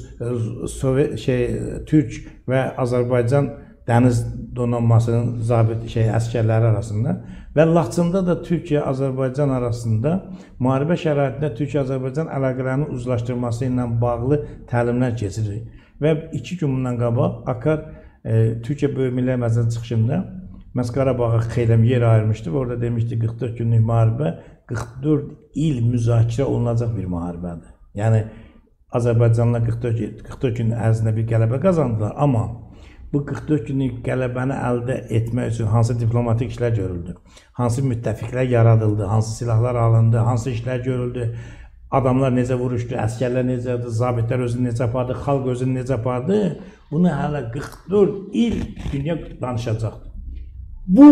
Türk və Azərbaycan dəniz donanmasının əsgərləri arasında və Laçında da Türkiyə-Azərbaycan arasında müharibə şəraitində Türkiyə-Azərbaycan əlaqələrinin uzlaşdırılması ilə bağlı təlimlər keçirilir. Və 2 gün bundan qabaq Akar Türkiyə Böyük Milli Məclisin çıxışında məhz Qarabağa xeyləm yer ayırmışdı və orada demişdi 44 günlük müharibə 44 il müzakirə olunacaq bir müharibədir. Yəni Azərbaycanla 44 gün ərzində bir qələbə qazandılar, amma bu 44 günlük qələbəni əldə etmək üçün hansı diplomatik işlər görüldü, hansı müttəfiqlər yaradıldı, hansı silahlar alındı, hansı işlər görüldü, adamlar necə vuruşdu, əskərlər necədir, zabitlər özünü necə apardı, xalq özünü necə apardı, bunu hələ 44 il dünya danışacaqdır. Bu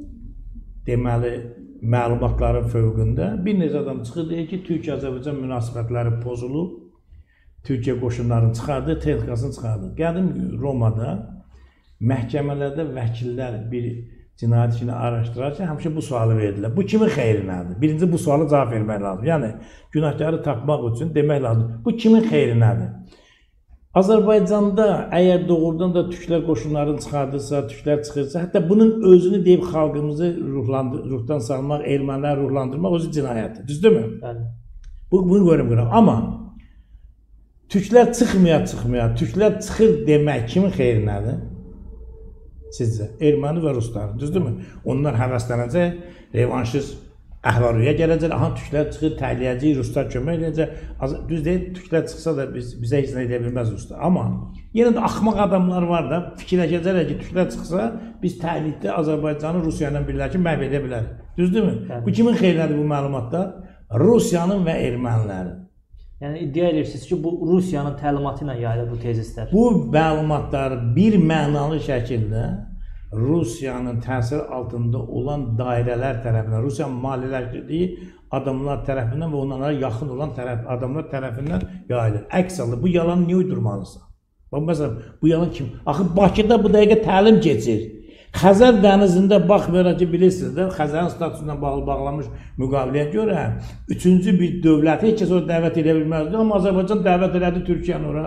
deməli məlumatların fövqündə bir necə adam çıxır, deyir ki, Türkiyə-Azərbaycan münasibətləri pozulub, Türkiyə qoşunlarını çıxardı, texnikasını çıxardı. Qədim Romada məhkəmələrdə vəkillər bir cinayət işini araşdırarkən həmişə bu sualı verdilər. Bu kimin xeyrinədir? Birinci bu suala cavab vermək lazım. Yəni, günahkarı tapmaq üçün demək lazım. Bu kimin xeyrinədir? Azərbaycanda əgər doğrudan da türklər qoşunlarını çıxardırsa, türklər çıxırsa, hətta bunun özünü deyib xalqımızı ruhdan salmaq, erməniləri ruhlandırmaq özü cinayətdir. Düzdürmü? Bəli. Bunu görürəm. Amma türklər çıxmaya, türklər çıxır demək kimin xeyrinədir? Sizcə, erməni və rusların, düzdürmü? Onlar həvəslənəcək, revanşist əhval-ruhiyyə gələcək, türklər çıxır, təhliyəcək, ruslar kömək edəcək. Düz deyil, türklər çıxsa da bizə heç nə edə bilməz ruslar. Amma yenə də axmaq adamlar var da, fikirləşəcəklər ki, türklər çıxsa, biz təhlükdə Azərbaycanı Rusiya ilə birləşib məhv edə bilərik. Düzdürmü? Bu kimin xeyrinədir bu məlumatlar? Rusiyanın və ermənilərin. Yəni iddia edirsiniz ki, bu Rusiyanın təlimatı ilə yayılır bu tezislər. Bu məlumatları bir mənalı şəkildə Rusiyanın təsir altında olan dairələr tərəfindən, Rusiyanın maliyyələşdirdiyi adamlar tərəfindən və onlara yaxın olan adamlar tərəfindən yayılır. Əks halda bu yalanı niyə uydurmalısın? Məsələn, bu yalan kim? Axı Bakıda bu dəqiqə təlim keçir. Xəzər dənizində baxmayaraq ki, bilirsiniz də, Xəzərin statusundan bağlanmış müqaviləyə görə üçüncü bir dövləti heç kəs orada dəvət edə bilməzdi, amma Azərbaycan dəvət elədi Türkiyəni ora.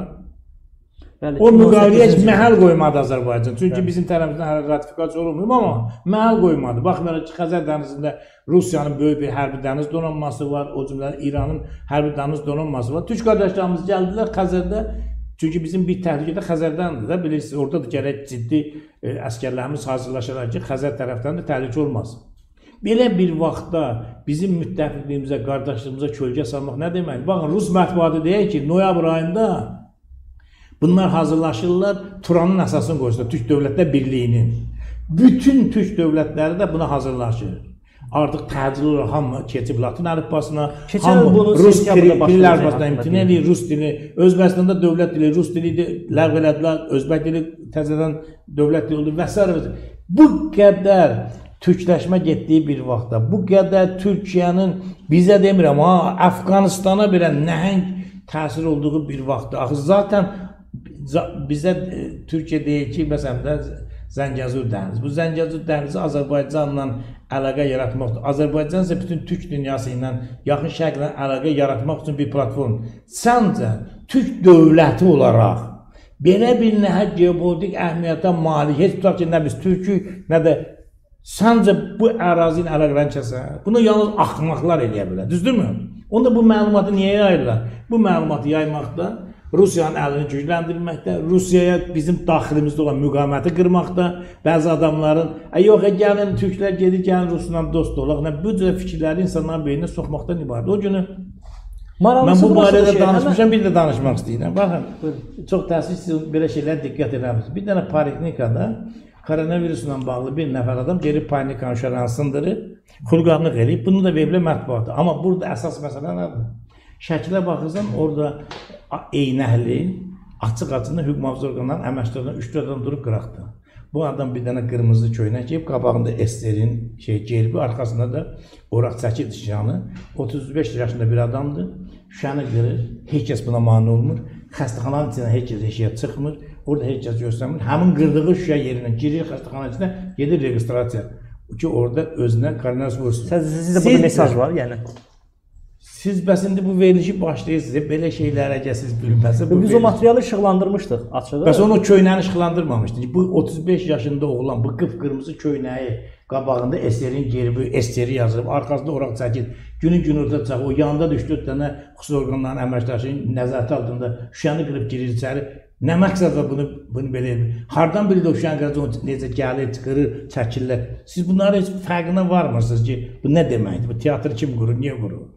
O müqaviləyə heç məhəl qoymadı Azərbaycan, çünki bizim tərəfimizdən hələ ratifikasiya olunmuyor, amma məhəl qoymadı. Baxmayaraq ki, Xəzər dənizində Rusiyanın böyük bir hərbi dəniz donanması var, o cümlədən İranın hərbi dəniz donanması var. Türk qardaşlarımız gəldilər Xəzərdə. Çünki bizim bir təhlükədə Xəzərdəndir də, bilirsiniz, orada da gərək ciddi əskərlərimiz hazırlaşaraq ki, Xəzər tərəfdən də təhlükə olmasın. Belə bir vaxtda bizim müttəfiqliyimizə, qardaşlığımıza kölgə salmaq nə deməkdir? Baxın, Rus mətbuatı deyək ki, noyabr ayında bunlar hazırlaşırlar, Turanın əsasını qoysunlar, Türk Dövlətlər Birliyinin. Bütün Türk dövlətləri də buna hazırlaşır. Artıq təcil olaraq hamı keçib Latin əlifbasına, Keçən il hamı bunu Rus sentyabrda dili əlifbasına başlayacaq imtina edir, Rus dili. Özbəkistanda dövlət dili, Rus dili ləğv elədilər, Özbək dili təzədən dövlət dili oldu və s. Bu qədər türkləşmə getdiyi bir vaxtda, bu qədər Türkiyənin bizə demirəm, Əfqanistana belə nəhəng təsir olduğu bir vaxtda. Axı zaten bizə Türkiyə deyir ki, məsələn də Zəngəzur dənizi. Bu Zəngəzur dənizi Azərbaycanla əlaqə yaratmaqdır. Azərbaycan isə bütün Türk dünyası ilə yaxın şərqlə əlaqə yaratmaq üçün bir platform. Səncə Türk dövləti olaraq belə bir nəhəng geopolitik əhəmiyyətə malik, heç tutaq ki, nə biz Türkük, nə də səncə bu ərazi ilə əlaqələrini kəsə? Bunu yalnız axmaqlar eləyə bilər, düzdürmü? Onda bu məlumatı niyə yayırlar? Bu məlumatı yaymaqda Rusiyanın əlini gücləndirməkdə, Rusiyaya bizim daxilimizdə olan müqaviməti qırmaqda, bəzi adamların yox, gəlin Türklər gedir, gəlin Rusla dost olaq, bu cür fikirləri insanların beyninə soxmaqdan ibarət. O günü mən bu barədə danışmışam, bir də danışmaq istəyirəm. Baxın, çox təəssüf siz belə şeylərə diqqət eləmişsiniz. Bir dənə poliklinikada koronavirusla bağlı bir nəfər adam gelib polinikanın uşaqlarını sındırır, xulqarlıq eləyib, bunu da veriblər mətbuata. Amma burada əsas məsələ nədir? Şəkilə baxırsan, orada eynəkli, açıq-açığında hüquq mühafizə orqanlarının əməkdaşlarından 3-4 adam durub qıraqda. Bu adam bir dənə qırmızı köynək geyib, qabağında esterin gerbi, arxasında da oraq çəkir şüşanı. 35 yaşında bir adamdır, şüşanı qırır, heç kəs buna mane olmur, xəstəxananın içindən heç kəs eşiyə çıxmır, orada heç kəs göstərmir. Həmin qırdığı şüşə yerindən girir xəstəxananın içində, gedir registrasiya ki, orada özünə koronavirus vursun. Sizdə burada mesaj var, yəni. Siz bəs indi bu verilişi başlayırsınız, belə şeylərə gəl siz bilməsə. Biz o materialı işıqlandırmışdıq, açığı. Bəs onu köynəni işıqlandırmamışdıq. Bu 35 yaşında oğlan, bu qıpqırmızı köynəyi, qabağında eserin gerbi, esteri yazılıb, arxasında oraq çəkir, günün günorta çaq, o yanında 3-4 dənə xüsusi orqanların əməkdaşının nəzarəti altında şüşəni qırıb girir içəri. Nə məqsədlə bunu belə edir? Hardan bilir o şüşəni qırıb, necə gəlir, çıxırır, çəkirlər. Siz bunları heç fərqinə varmırsınız ki, bu nə deməkdir? Bu teatr kim qurur, niyə qurur?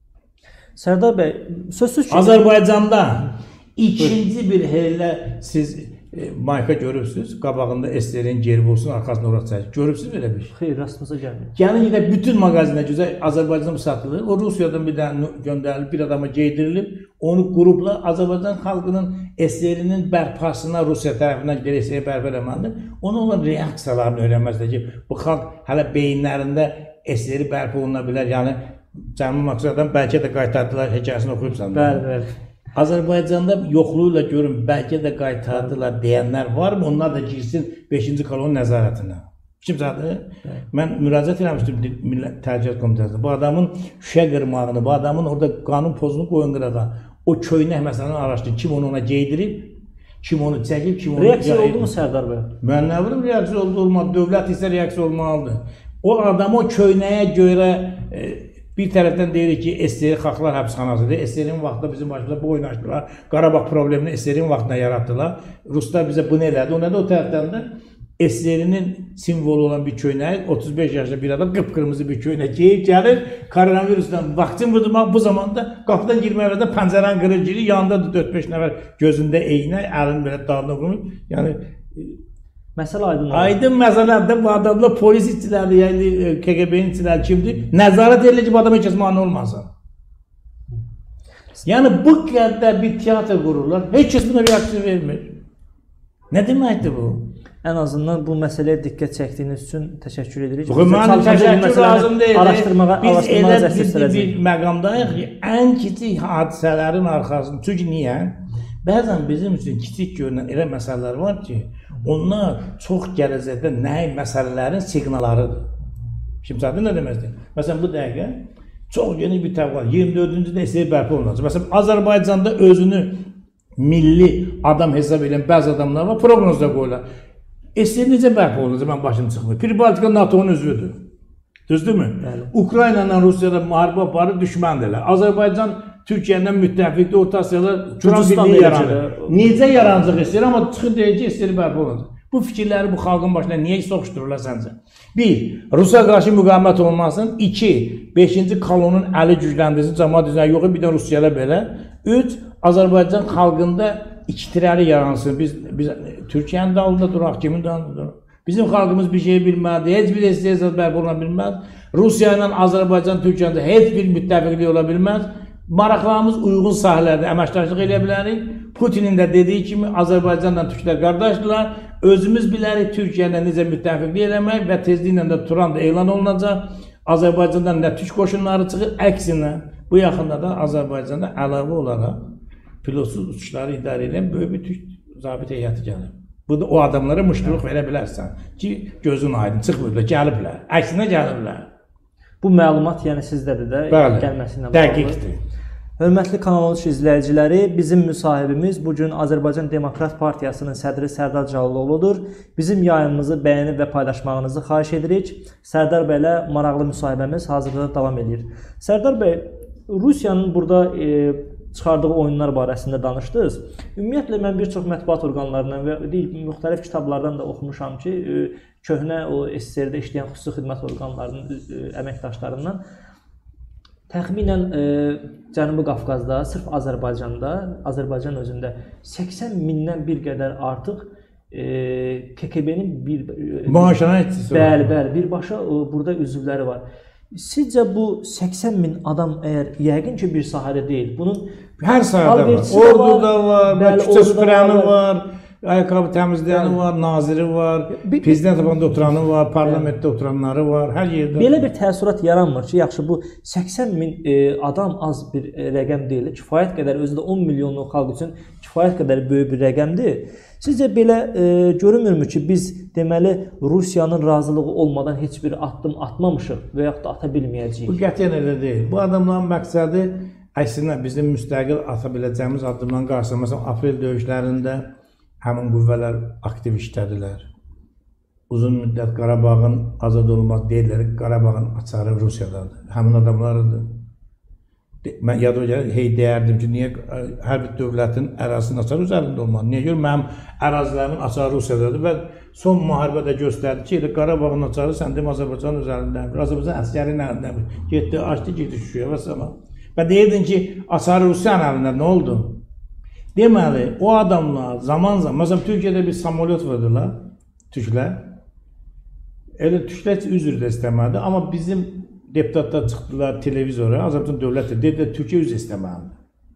Sərdar bəy, sözsüz ki... Azərbaycanda ikinci bir hellə siz mayka görürsünüz, qabağında esterin gerbi olsun, arxasında oraq çəkir. Görürsünüz belə bir şey? Xeyr, rastımıza gəlmir. Gəlin yine bütün mağazinə gözəl Azərbaycan satılır. O Rusiyadan bir dənə göndərilib, bir adama geydirilib, onu qrupla Azərbaycan xalqının eserinin bərpasına Rusiya tərəfindən gələsiyə bərpa eləməlidir. Ona olan reaksiyalarını öyrənməzdir ki, bu xalq hələ beyinlərində eseri bərpa oluna bilər. Yəni, Cəmil Məqsəddən bəlkə də qaytardılar hekayəsini oxuyubsan. Bəli, bəli. Azərbaycanda yoxluğuyla görün, bəlkə də qaytardılar deyənlər varmı? Onlar da girsin 5-ci kolonun nəzarətinə. Kimsədir? Mən müraciət eləmişdim Millət Təhlükəsizlik Komitəsinə. Bu adamın şüşə qırmağını, bu adamın orada qanun pozunu qoyun qırağa. O köynək məsələni araşdırın. Kim onu ona geydirib, kim onu çəkib, kim onu... Reaksiya oldu mu Sərdar bəy? Mən nə bilim, reaksiya oldu, olmadı. Dövlət isə reaksiya olmalıdır. O adamı o köynəyə görə... Bir tərəfdən deyirik ki, SSR Xalqlar Həbsxanasıdır. SSR-in vaxtında bizim başımıza bu oyunu açdılar. Qarabağ problemini SSR-in vaxtında yaratdılar. Ruslar bizə bunu elədi. O nədir? O tərəfdən də SSR-inin simvolu olan bir köynək, 35 yaşında bir adam qıpqırmızı bir köynək geyib gəlir. Koronavirusdan vaksin vurdurmaq bu zamanda qapıdan girməklərdə pəncərən qırır girir. Yanında da 4-5 nəfər gözündə eynək, əlini belə dağına qoyur. Yəni məsələ aydın. Aydın məsələdir. Bu adamlar polis işçiləri, yəni KGB-nin işçiləri kimdir? Nəzarət edilir ki, bu adama heç kəs mane olmasın. Yəni bu qədər bir teatr qururlar, heç kəs buna reaksiya vermir. Nə deməkdir bu? Ən azından bu məsələyə diqqət çəkdiyiniz üçün təşəkkür edirik. Mənim təşəkkür lazım deyil. Biz elə bir məqamdayıq ki, ən kiçik hadisələrin arxasında. Çünki niyə? Bəzən bizim üçün kiçik görünən elə məsələlər var ki, onlar çox gələcəkdə nəyi məsələlərin siqnalarıdır. Kimsədir nə deməkdir? Məsələn, bu dəqiqə çox yeni bir təvqat, 24-cü də SSR bərpa olunacaq. Məsələn, Azərbaycanda özünü milli adam hesab edən bəzi adamlar var, proqnozda qoyurlar. SSR necə bərpa olunacaq, mən başım çıxmır. Pribaltika NATO-nun üzvüdür. Düzdürmü? Ukrayna ilə Rusiyada müharibə aparır, düşməndirlər. Azərbaycan Türkiyədən müttəfiqdə Orta Asiyada Turan birliyi yaranır. Necə yaranacaq SSR, amma çıxır deyir ki, SSR bərpa olacaq. Bu fikirləri bu xalqın başına niyə soxuşdururlar səncə? 1. Rusiya qarşı müqavimət olmasın. 2. 5-ci kolonun əli gücləndirsin, cəmaət üzrə yox, bir də Rusiyada belə. 3. Azərbaycan xalqında ikitirəli yaransın. Biz Türkiyənin dalında duraq, kimin dalında duraq? Bizim xalqımız bir şey bilmədi, heç bir istehsal bərpa ola bilməz. Rusiya ilə Azərbaycan, Türkiyədə heç bir müttəfiqlik ola bilməz. Maraqlarımız uyğun sahələrdə əməkdaşlıq edə bilərik. Putinin də dediyi kimi Azərbaycanla Türklər qardaşdırlar. Özümüz bilərik Türkiyədə necə müttəfiqlik eləmək və tezliklə də Turan da elan olunacaq. Azərbaycandan nə türk qoşunları çıxır, əksinə bu yaxında da Azərbaycanda əlavə olaraq pilotsuz uçuşları idarə edən böyük bir türk zabit heyəti gəlir. Bu da o adamlara muştuluq verə bilərsən ki, gözün aydın, çıxmırlar, gəliblər, əksinə gəliblər. Bu məlumat yəni sizdədir də, gəlməsi ilə bağlı. Dəqiqdir. Hörmətli Kanal 13 izləyiciləri, bizim müsahibimiz bugün Azərbaycan Demokrat Partiyasının sədri Sərdar Cəlaloğludur. Bizim yayımımızı bəyənib və paylaşmağınızı xahiş edirik. Sərdar bəylə maraqlı müsahibəmiz hazırda davam edir. Sərdar bəy, Rusiyanın burada çıxardığı oyunlar barəsində danışdınız. Ümumiyyətlə, mən bir çox mətbuat orqanlarından və müxtəlif kitablardan da oxumuşam ki, köhnə o SSR-də işləyən xüsusi xidmət orqanlarının əməkdaşlarından təxminən Cənubi Qafqazda, sırf Azərbaycanda, Azərbaycan özündə 80 mindən bir qədər artıq KKB-nin maaşına etkisi var. Bəli, birbaşa burada üzvləri var. Sizcə bu 80 min adam əgər yəqin ki bir sahədə deyil, bunun hər sahədə var. Orduda var, küçə süpürəni var, ayaqqabı təmizləyəni var, naziri var, prezident tabanında oturanı var, parlamentdə oturanları var, hər yerdə. Belə bir təəssürat yaranmır ki, yaxşı bu 80 min adam az bir rəqəm deyil, kifayət qədər, özü də 10 milyonluq xalq üçün kifayət qədər böyük bir rəqəmdir. Sizcə belə görünmürmü ki, biz deməli Rusiyanın razılığı olmadan heç bir addım atmamışıq və yaxud da ata bilməyəcəyik? Bu qətiyyən elə deyil. Bu adamların məqsədi əksinə bizim müstəqil ata biləcəyimiz addımdan qarşısında, məsələn, aprel döyüşlərində həmin qüvvələr aktiv işlədilər. Uzun müddət Qarabağın azad olmaq deyirlər, Qarabağın açarı Rusiyadadır. Həmin adamlardır. Mən yada gəlir, deyərdim ki, niyə hər bir dövlətin ərazisinin açarı üzərində olmalı? Niyə görə mənim ərazilərimin açarı Rusiyadadır və son müharibədə göstərdi ki, Qarabağın açarı sən demə Azərbaycan üzərindədir, Azərbaycan əsgərin əlindədir, getdi, açdı, getdi şüşüyə və s. Və deyirdin ki, açarı Rusiyanın əlində nə oldu? Deməli, o adamlar zaman-zaman, məsələn, Türkiyədə bir samolyot vurdular, türklər. Elə türklər üzr də istəmədi, amma bizim deputatlar çıxdılar televizora, Azərbaycan dövləti dedilər, Türkiyə üzr istəməlidir.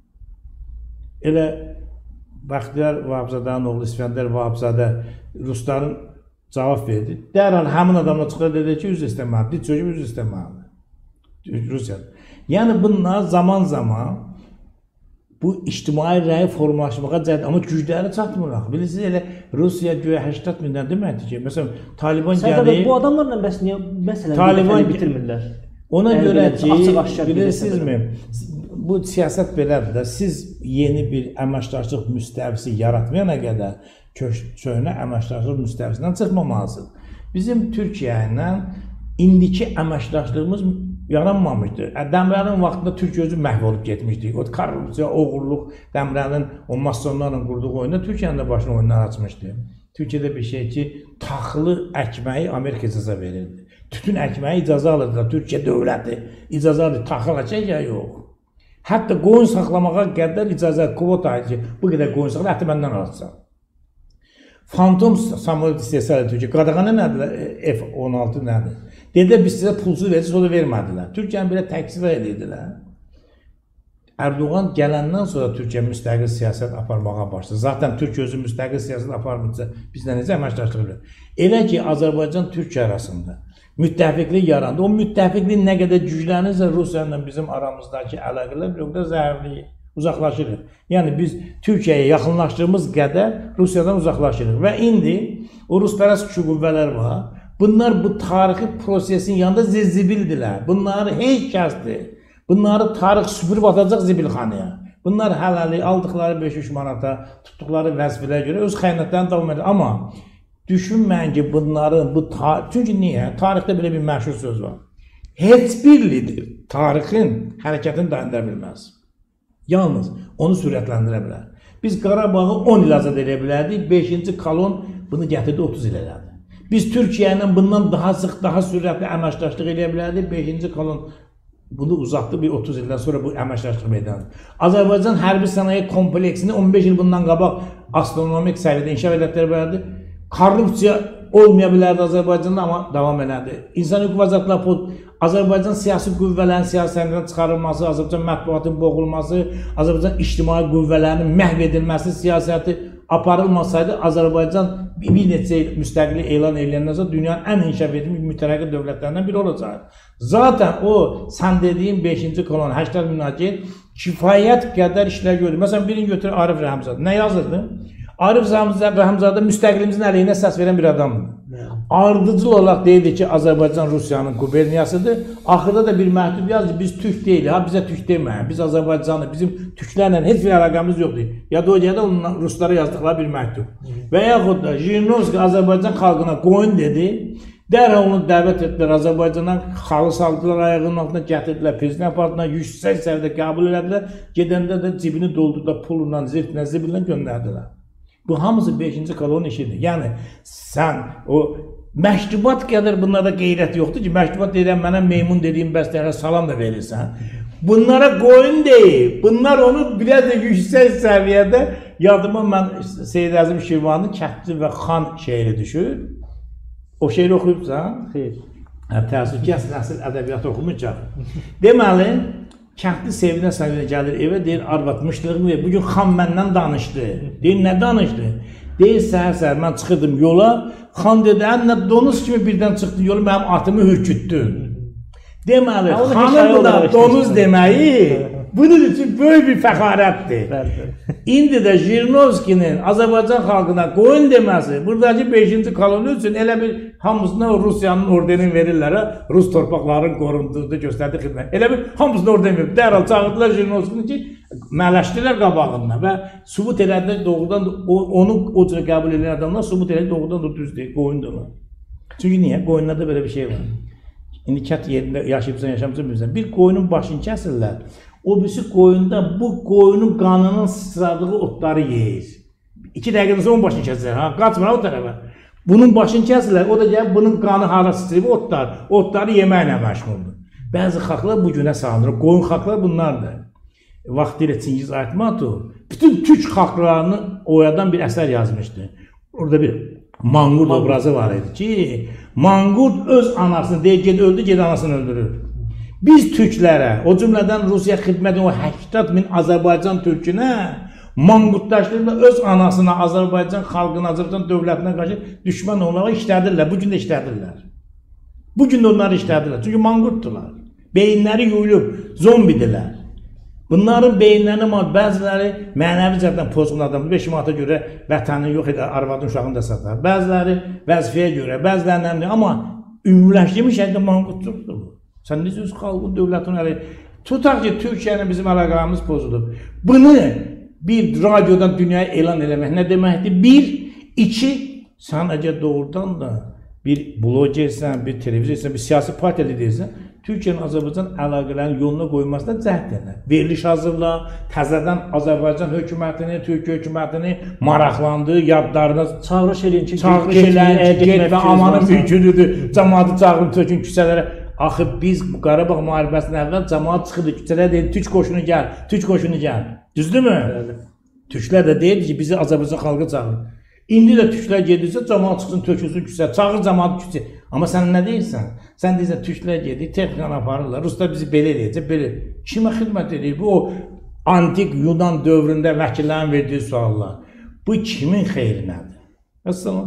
Elə Bəxtiyar Vahabzadənin oğlu İsfəndər Vahabzadə Rusların cavab verdi. Dərhal həmin adamla çıxdı, dedi ki, üzr istəməlidir, Türkiyə üzr istəməlidir. Rusiyada. Yəni bunlar zaman-zaman bu ictimai rəyi formalaşmağa cəhd, amma gücləri çatmıraq. Bilirsiniz, elə Rusiya güya 80 mindən deməkdir ki, məsələn, Taliban gəlir... Bu adamlarla bəs niyə məsələn bitirmirlər? Ona görə ki, bilirsinizmi, bu siyasət belədir də, siz yeni bir əməkdaşlıq müstəvisi yaratmayana qədər köhnə əməkdaşlıq müstəvisindən çıxmamalısınız. Bizim Türkiyə ilə indiki əməkdaşlığımız yaranmamışdır. Dəmrəlin vaxtında Türkiyə özü məhv olub getmişdik. O korrupsiya, oğurluq, Dəmrəlin o masonlarla qurduğu oyunda Türkiyənin də başına oyunlar açmışdı. Türkiyədə bir şey ki, taxılı əkməyi Amerika icazə verirdi. Tütün əkməyi icazə alırdılar. Türkiyə dövləti icazə alır, taxıl əkək ya yox. Hətta qoyun saxlamağa qədər icazə, kvota ayır ki, bu qədər qoyun saxla, hətta məndən alırsan. Fantom samolyot istehsal edir Türkiyə. Qadağanı nədir? F-16 nədir? Dedilər, biz sizə pulsuz verəcək, o da vermədilər. Türkiyəni belə təqsir edirdilər. Erdoğan gələndən sonra Türkiyə müstəqil siyasət aparmağa başladı. Zaten Türkiyə özü müstəqil siyasət aparmırsa, bizlə necə əməkdaşlıq edir? Elə ki, Azərbaycan-Türkiyə arasında müttəfiqlik yarandı. O müttəfiqlik nə qədər güclənirsə, Rusiya ilə bizim aramızdakı əlaqələr bir o qədər zəifləyir, uzaqlaşırıq. Yəni, biz Türkiyəyə yaxınlaşdığımız qədər Rusiyadan uzaqlaşırıq. Və indi o Ruspərəst küçük qüvvələr var. Bunlar bu tarixi prosesin yanında zibildirlər. Bunları heç kəsdir. Bunları tarix süpürüb atacaq zibilxanaya. Bunlar hələlik aldıqları 500 manata, tutduqları vəzifələrə görə öz xəyanətlərini davam edir. Amma düşünməyin ki, bunların, çünki niyə? Tarixdə belə bir məşhur söz var. Heç bir lider tarixin hərəkətini dayandıra bilməz. Yalnız onu sürətləndirə bilər. Biz Qarabağı 10 il azad edə bilərdik, 5-ci kolon bunu gətirdi 30 il elədi. Biz Türkiyə ilə bundan daha sıx, daha sürətli əməkdaşlıq edə bilərdik, 5-ci kolon bunu uzatdı, bir 30 ildən sonra bu əməkdaşlıq meydanı. Azərbaycan hərbi sənaye kompleksini 15 il bundan qabaq astronomik səviyyədə inşa edildirə bilərdi. Korrupsiya olmaya bilərdi Azərbaycanda, amma davam elədi. İnsan hüquq və azadlıqlar Azərbaycan siyasi qüvvələrin siyasətindən çıxarılması, Azərbaycan mətbuatının boğulması, Azərbaycan ictimai qüvvələrinin məhv edilməsi siyasəti aparılmasaydı, Azərbaycan bir neçə il müstəqillik elan ediləndən sonra dünyanın ən inkişaf etmiş mütərəqqi dövlətlərindən biri olacaq. Zaten o, sən dediyin 5-ci kolon, 80 münacit kifayət qədər işlər gördü. Məsələn, birini götürür Arif Rəhimzadə. Nə yazırdı? Arif Rəhimzadə müstəqilimizin əleyhinə səs verən bir adamdır. Ardıcıl olaraq deyildi ki, Azərbaycan Rusiyanın quberniyasıdır. Axırda da bir məktub yazdı, biz türk deyil, ha bizə türk deməyin, biz Azərbaycanlı, bizim türklərlə heç bir əlaqəmiz yoxdur. Ya da o gədə onun ruslara yazdıqları bir məktub. Və yaxud da Jirinovski Azərbaycan xalqına qoyun dedi, dərhal onu dəvət etdilər, Azərbaycandan xalı saldılar, ayağının altına gətirdilər, prezident partına yüksək səviyyədə qəbul elədilər, gedəndə də cibini doldurdular, pulla, zirtlə, zibillə göndərdilər. Bu hamısı 5-ci kolon işidir. Yəni, sən o məktubat qədər bunlarda qeyrət yoxdur ki, məktubat deyirəm, mənə meymun dediyim bəstələrə salam da verirsən. Bunlara qoyun deyib, bunlar onu biraz da yüksək səviyyədə, yadıma mən Seyyid Əzim Şirvanın Kəndli və Xan şeiri düşür. O şeiri oxuyubsan? Xeyr. Təəssüf ki, əsl ədəbiyyat oxumayacaq. Deməli, kəndli sevinə səviyyədə gəlir evə, deyir, arvatmışlığımı ver, bugün xan məndən danışdı. Deyir, nə danışdı? Deyir, səhər-səhər mən çıxırdım yola, xan dedi, nə donuz kimi birdən çıxdı yola, mənim atımı hürkütdü. Deməli, xanın buna donuz deməyi, bunun üçün böyük bir fəxarətdir. İndi də Jirinovskinin Azərbaycan xalqına qoyun deməsi, buradakı 5-ci koloni üçün elə bir hamısına Rusiyanın ordenin verirlər, Rus torpaqların qorunduğunu göstərdi xidmət. Elə bir hamısına orden verir. Dərhal çağırdılar Jirinovskini ki, mələşdilər qabağından və subut elədilər doğrudan, onu o cürə qəbul edən adamlar subut elədilər doğrudan da düz deyil, qoyundur. Çünki niyə? Qoyunlarda belə bir şey var. İndi kət yerində yaşayıbsan, yaşamısan bilirsən. Bir qoyunun başını kəsirlər. O birisi qoyunda bu qoyunun qanının sıçradığı otları yeyir. 2 dəqiqədən sonra onun başını kəsirlər. Ha, qaçmır o tərəfə. Bunun başını kəsirlər. O da gəlib bunun qanı hara sıçrayıb otlar. Otları yeməklə məşğuldur. Bəzi xalqlar bu günə salınır. Qoyun xalqlar bunlardır. Vaxtilə Çingiz Aytmatov bütün türk xalqlarını oyadan bir əsər yazmışdı. Orada bir manqurt obrazı var idi ki, manqurt öz anasını deyir, ged öldü, ged anasını öldürür. Biz türklərə, o cümlədən Rusiya xidmətin o 80 min Azərbaycan türkünə manqurtlaşdırırlar, öz anasına, Azərbaycan xalqına, Azərbaycan dövlətinə qarşı düşmən olmağa işlədirlər, bugün də işlədirlər. Bugün də onları işlədirlər, çünki manqurtdular. Beyinləri yuyulub, zombidirlər. Bunların beyinlərini, bəziləri mənəvi cəhətdən pozğun adamdır. 5 manata görə vətəni yox edir, arvadın uşağını da satar. Bəziləri vəzifəyə görə, bəziləri nəmdir. Amma ümumləşdirmiş şəkildə manqurtluqdur bu. Sən necə öz xalqın, dövlətin əli. Tutaq ki, Türkiyə ilə bizim əlaqəmiz pozulub. Bunu bir radiodan dünyaya elan eləmək nə deməkdir? 1, 2, sən əgər doğrudan da bir blogersən, bir televiziysən, bir siyasi partiya lidersən, Türkiyənin Azərbaycan əlaqələrini yoluna qoymasına cəhd edir. Veriliş hazırla, təzədən Azərbaycan hökumətini, Türkiyə hökumətini maraqlandı, yadlarına çağırış eləyin ki, get və amanın mülküdür, cəmaatı çağırın, tökün küçələrə. Axı biz Qarabağ müharibəsindən əvvəl cəmaat çıxırdı küçələrə deyir, türk qoşunu gəl, türk qoşunu gəl. Düzdürmü? Türklər də deyirdi ki, bizi Azərbaycan xalqı çağırın. İndi də türklər gedirsə, cəmaat çıxsın, tökülsün küçəyə, çağır cəmaat küçəyə. Amma sən nə deyirsən? Sən deyirsən, türklər gedir, texnikanı aparırlar, Ruslar bizi belə eləyəcək, belə. Kimə xidmət edir? Bu, o antik Yunan dövründə vəkillərin verdiyi suallar. Bu, kimin xeyrinədir? Əssalam.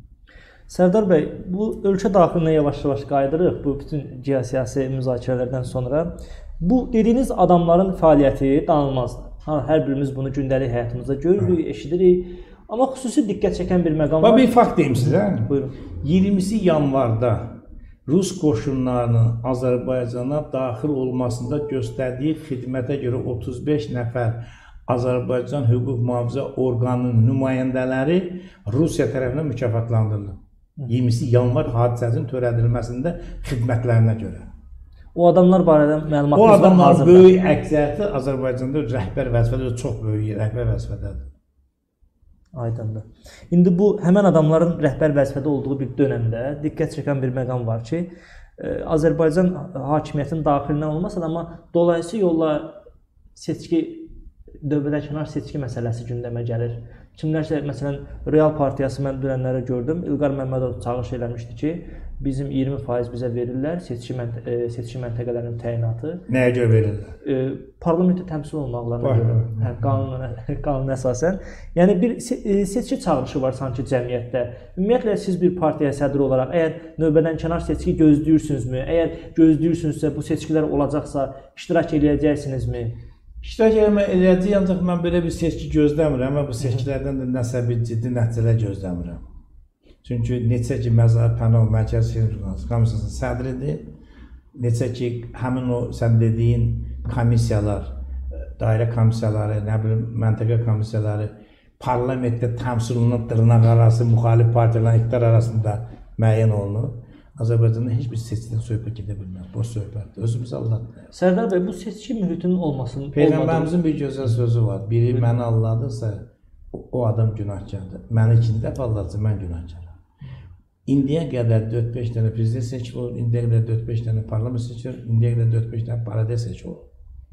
Sərdar bəy, bu ölkə daxilinə yavaş-yavaş qayıdırıq, bu bütün geosiyasi müzakirələrdən sonra. Bu, dediyiniz adamların fəaliyyəti danılmazdır. Hər birimiz bunu gündəlik həyatımızda görürük, eşidirik. Amma xüsusi diqqət çəkən bir məqam var. Bir fakt deyim sizə. Buyurun. 20 yanvarda Rus qoşunlarının Azərbaycana daxil olmasında göstərdiyi xidmətə görə 35 nəfər Azərbaycan hüquq mühafizə orqanının nümayəndələri Rusiya tərəfindən mükafatlandırılır. 20 yanvar hadisəsinin törədilməsində xidmətlərinə görə. O adamlar barədə məlumatınız var. O adamlar böyük əksəriyyəti Azərbaycanda rəhbər vəzifədə, çox böyük rəhbər vəzifədədir. Aydındır. İndi bu həmən adamların rəhbər vəzifədə olduğu bir dönəmdə diqqət çəkən bir məqam var ki, Azərbaycan hakimiyyətinin daxilindən olmasa da, amma dolayısı yolla seçki, dövlətəkənar seçki məsələsi gündəmə gəlir. Kimlərsə, məsələn, Real Partiyası mən dünənlərə gördüm, İlqar Məmmədov çağırış eləmişdi ki, bizim 20% bizə verirlər seçki məntəqələrinin təyinatı. Nəyə görə verirlər? Parlamentdə təmsil olmaqlarına görə, qanuna əsasən. Yəni bir seçki çağırışı var sanki cəmiyyətdə. Ümumiyyətlə siz bir partiya sədri olaraq əgər növbədənkənar seçki gözləyirsinizmi? Əgər gözləyirsinizsə bu seçkilər olacaqsa iştirak edəcəksinizmi? İştirak edəcəyik, ancaq mən belə bir seçki gözləmirəm və bu seçkilərdən də nəsə bir ciddi nəticələr gözləmirəm. Çünki neçə ki Məzar Pənov Mərkəzi Komissiyasının sədridir, neçə ki həmin o sən dediyin komissiyalar, dairə komissiyaları, nə bilim məntəqə komissiyaları parlamentdə təmsil olunan dırnaq arası müxalif partiyaların iqtidar arasında müəyyən olunur. Azərbaycanda heç bir seçkidən söhbət gedə bilməz. Boş söhbətdir. Özümüzü aldatmayaq. Sərdar bəy, bu seçki mühitinin olmasının Peyğəmbərimizin bir gözəl sözü var. Biri məni aldadısa, o adam günahkardır. Məni ikinci dəfə aldatsa, mən günahkaram. İndiyə qədər 4-5 dənə prezident seçki olur, indiyə qədər 4-5 dənə parlament seçki olur, indiyə qədər 4-5 dənə parade seçki olur.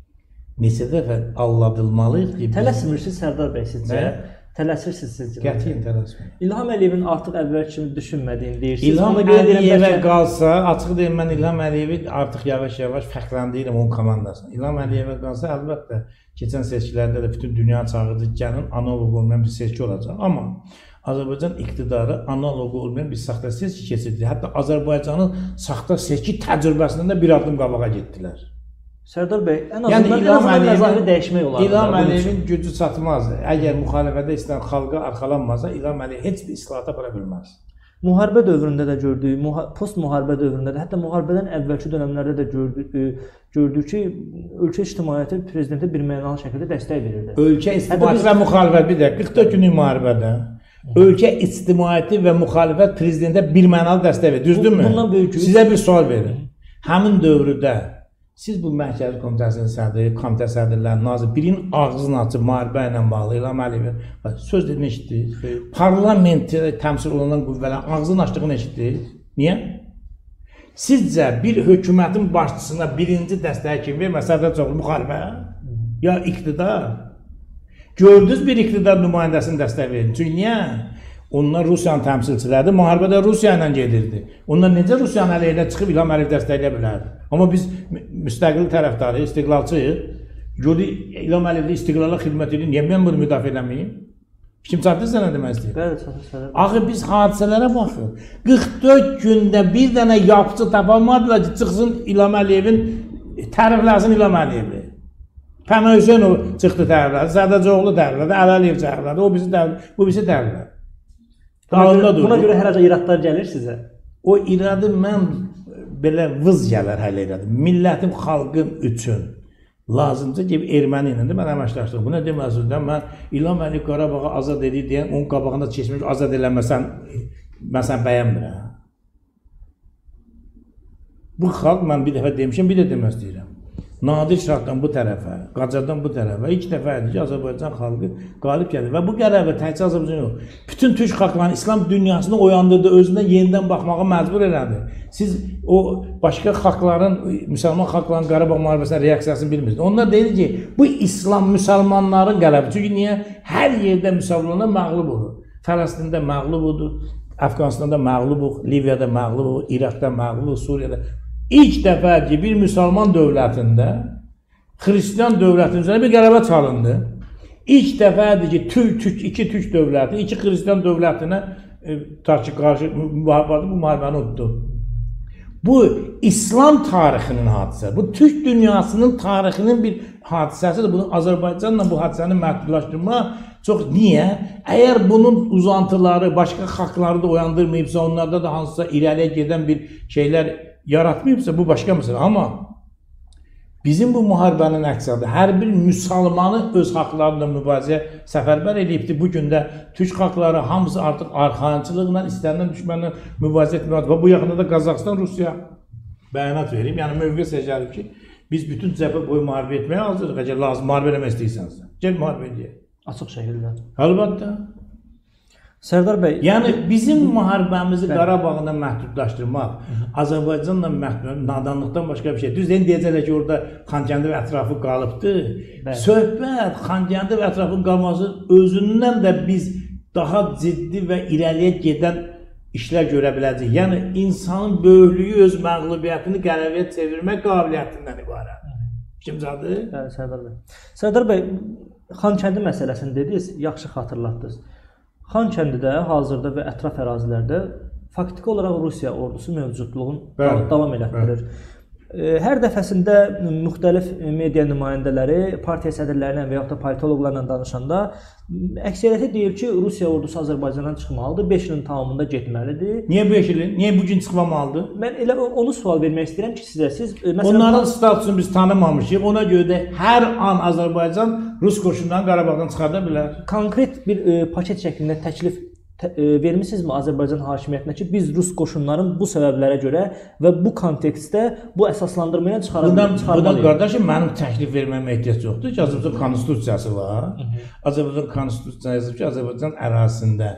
Neçə dəfə aldadılmalıyıq ki... Tələsmirsiniz Sərdar bəy sizcə? Tələsirsiniz sizcə? Qətiyyən tələsmir. İlham Əliyevin artıq əvvəl kimi düşünmədiyini deyirsiniz. İlham Əliyevə qalsa, açıq deyim, mən İlham Əliyevi artıq yavaş-yavaş fəxrləndirirəm onun komandasına. İlham Əliyevə qalsa, əlbəttə, keçən seçkilərdə də bütün dünya çağırdı, gəlin analog olmayan bir seçki olacaq. Amma Azərbaycan iqtidarı analog olmayan bir saxta seçki keçirdi. Hətta Azərbaycanın saxta seçki təcrübəsindən də bir addım qabağa getdilər. Sərdar bəy, ən azından nəzarəti dəyişmək olar. İlham Əliyevin gücü çatmaz. Əgər müxalifətdə istəyən xalqa arxalanmasa, İlham Əliyev heç bir islahata apara bilməz. Müharibə dövründə də gördük, post-müharibə dövründə də, hətta müharibədən əvvəlki dönəmlərdə də gördük ki, ölkə ictimaiyyəti prezidentə birmənalı şəkildə dəstək verirdi. Ölkə ictimaiyyəti və müxalifət, bir dəqiq, 44 günlük müharibədə ölkə ictimaiyyəti və müxalifət prezidentə birmənalı dəstək verir. Düzdürmü? Bundan böyük. Sizə bir sual verin. Həmin dövrdə siz bu Mərkəzi Komitəsinin sədri, komitə sədrləri, nazir birinin ağzını açıb müharibə ilə bağlı İlham Əliyevin söz dediyini eşitdik. Parlamentdə təmsil olunan qüvvələrin ağzını açdığını eşitdik. Niyə? Sizcə bir hökumətin başçısına birinci dəstəyi kim vermə? Sərdar Çoxlu müxalifə? Ya iqtidar? Gördünüz bir iqtidar nümayəndəsinin dəstək verin. Çünki niyə? Onlar Rusiyanın təmsilçiləridir, müharibədə Rusiya ilə gedirdi. Onlar necə Rusiyanın əleyhinə çıxıb İlham Əliyev dəstəkləyə bilərdi? Amma biz müstəqil tərəfdarı, istiqlalçıyıq. Gördük İlham Əliyev istiqlala xidmət edir, niyə mən bunu müdafiə eləməyim? Kim çatdırsa nə demək istəyir? Bəli, çatdırsa. Axı biz hadisələrə baxın. 44 gündə bir dənə yapıcı tapamadılar ki, çıxsın İlham Əliyevin tərifləsin İlham Əliyevi. Pəna Hüseynov çıxdı təriflədi, Zərdacoğlu təriflədi, Əli Əliyev təriflədi, o bizi təriflədi, bu bizi təriflədi. Buna görə hər acı iradlar gəlir sizə? O iradı mən belə vız gələr hələ iradı. Millətim, xalqım üçün lazımca ki, erməni ilə də mən əməkdaşlıq. Bu nə deməzdir? Mən İlham Əliyev Qarabağı azad edir deyən, onun qabağında keçmiş azad eləməsən, mən sən bəyənmirəm. Bu xalq, mən bir dəfə demişəm, bir də demək istəyirəm. Nadir Şahdan bu tərəfə, Qacardan bu tərəfə ilk dəfə idi ki, Azərbaycan xalqı qalib gəlir və bu qələbə təkcə Azərbaycan yox. Bütün türk xalqlarının İslam dünyasını oyandırdı, özünə yenidən baxmağa məcbur elədi. Siz o başqa xalqların, müsəlman xalqların Qarabağ müharibəsinə reaksiyasını bilmirsiniz. Onlar deyir ki, bu İslam müsəlmanların qələbi. Çünki niyə? Hər yerdə müsəlmanlar məğlub olur. Fələstində məğlub olur, Əfqanistanda məğlub olur, Liviyada məğlub olur, İraqda məğlub olur, Suriyada. İlk dəfə ki, bir müsəlman dövlətində Xristiyan dövlətinin üzərində bir qələbə çalındı. İlk dəfədir ki, iki türk dövləti, iki Xristiyan dövlətinə qarşı bu müharibəni uddu. Bu İslam tarixinin hadisəsi, bu türk dünyasının tarixinin bir hadisəsidir. Bunu Azərbaycanla bu hadisəni məhdudlaşdırmaq çox niyə? Əgər bunun uzantıları başqa xalqları da oyandırmayıbsa, onlarda da hansısa irəliyə gedən bir şeylər yaratmayıbsa, bu başqa məsələ. Amma bizim bu müharibənin əksədi hər bir müsəlmanı öz haqlarıyla mübarizəyə səfərbər edibdir. Bu gün də türk xalqları hamısı artıq arxayınçılıqla, istənilən düşmənlə mübarizə etmək və bu yaxında da Qazaxıstan, Rusiya bəyanat verib. Yəni mövqe seçərib ki, biz bütün cəbhə boyu müharibə etməyə hazırıq. Əgər lazım müharibə eləmək istəyirsənsə, gəl müharibə edək. Açıq şəkildə. Əlbəttə. Sərdar bəy, Yəni bizim müharibəmizi Qarabağla məhdudlaşdırmaq, Azərbaycanla nadanlıqdan başqa bir şey. Düz deyən deyəcəklər ki, orada Xankəndi və ətrafı qalıbdı. Söhbət Xankəndi və ətrafın qalması özündən də biz daha ciddi və irəliyə gedən işlər görə biləcəyik. Yəni insanın böyüklüyü öz məğlubiyyətini qələbəyə çevirmək qabiliyyətindən ibarət. Kimcadır? Bəli, Sərdar bəy. Sərdar bəy, Xankəndi məsələsini dediniz, yaxşı xatırlatdınız. Xankəndidə hazırda və ətraf ərazilərdə faktiki olaraq Rusiya ordusu mövcudluğunu davam elətdirir. Hər dəfəsində müxtəlif media nümayəndələri partiya sədrlərlə və yaxud da politoloqlarla danışanda əksəriyyəti deyir ki, Rusiya ordusu Azərbaycandan çıxmalıdır, 5 ilin tamamında getməlidir. Niyə 5 ilin? Niyə bugün çıxmamalıdır? Mən elə onu sual vermək istəyirəm ki, sizə onların statusunu biz tanımamışıq. Ona görə də hər an Azərbaycan Rus qoşunlarını Qarabağdan çıxarda bilər. Konkret bir paket şəklində təklif vermisinizmi Azərbaycan hakimiyyətinə ki, biz Rus qoşunların bu səbəblərə görə və bu kontekstdə bu əsaslandırma ilə çıxarmalıyıq? Bundan qardaşım, mənim təklif verməyimə ehtiyac yoxdur ki, Azərbaycan konstitusiyası var. Azərbaycan konstitusiyası yazıb ki, Azərbaycan ərazisində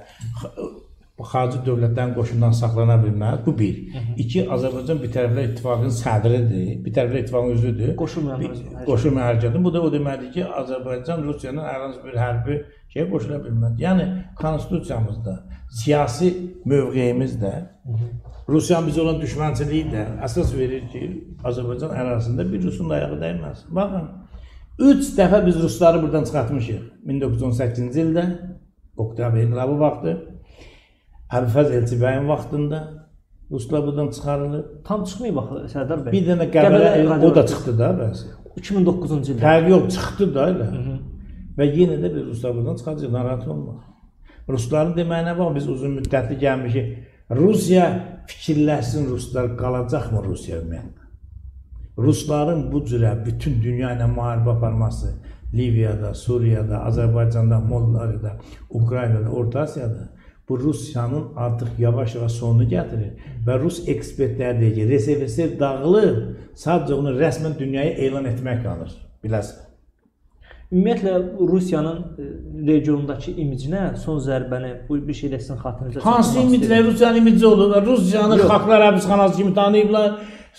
xarici dövlətlərin qoşundan saxlana bilməz. Bu bir. İki, Azərbaycan Bitərəflər İttifaqının sədridir. Bitərəflər İttifaqının üzvüdür. Qoşulmayan hərəkatı. Bu da o deməkdir ki, Azərbaycan Rusiyanın hər hansı bir hərbi şeyə qoşula bilməz. Yəni, konstitusiyamızda, siyasi mövqeyimiz də, Rusiyanın bizə olan düşmənçiliyi də əsas verir ki, Azərbaycan ərazisində bir Rusun ayağı dəyməz. Baxın, 3 dəfə biz Rusları buradan çıxartmışıq. 1918-ci ildə, oktyabr inqilabı vaxtı, Əbifəz Elçibəyin vaxtında Ruslar buradan çıxarılır. Tam çıxmayıb baxı, Sərdar bəy. Bir dənə Qəbələ, o da çıxdı da bəzi. 2009-cu ildə. Fərqi yox, çıxdı da elə. Və yenə də biz Ruslar buradan çıxaracaq, narahat olmaq. Rusların deməyinə bax, biz uzun müddətli gəlmişik. Rusiya fikirləşsin, Ruslar qalacaqmı Rusiya ümumiyyətlə? Rusların bu cürə bütün dünya ilə müharibə aparması, Liviyada, Suriyada, Azərbaycanda, Moldaviyada, Ukraynada, Orta Asiyada, bu Rusiyanın artıq yavaş-yavaş sonunu gətirir və Rus ekspertlər deyir ki, RSFSR dağılır, sadəcə onu rəsmən dünyaya elan etmək qalır, biləsən. Ümumiyyətlə, Rusiyanın regionundakı imicinə son zərbəni, bu bir şey də sizin xatırınıza çatdırmaq istəyir. Hansı imiclər Rusiyanın imici olur? Rusiyanın xalqlar həbsxanası kimi tanıyıblar.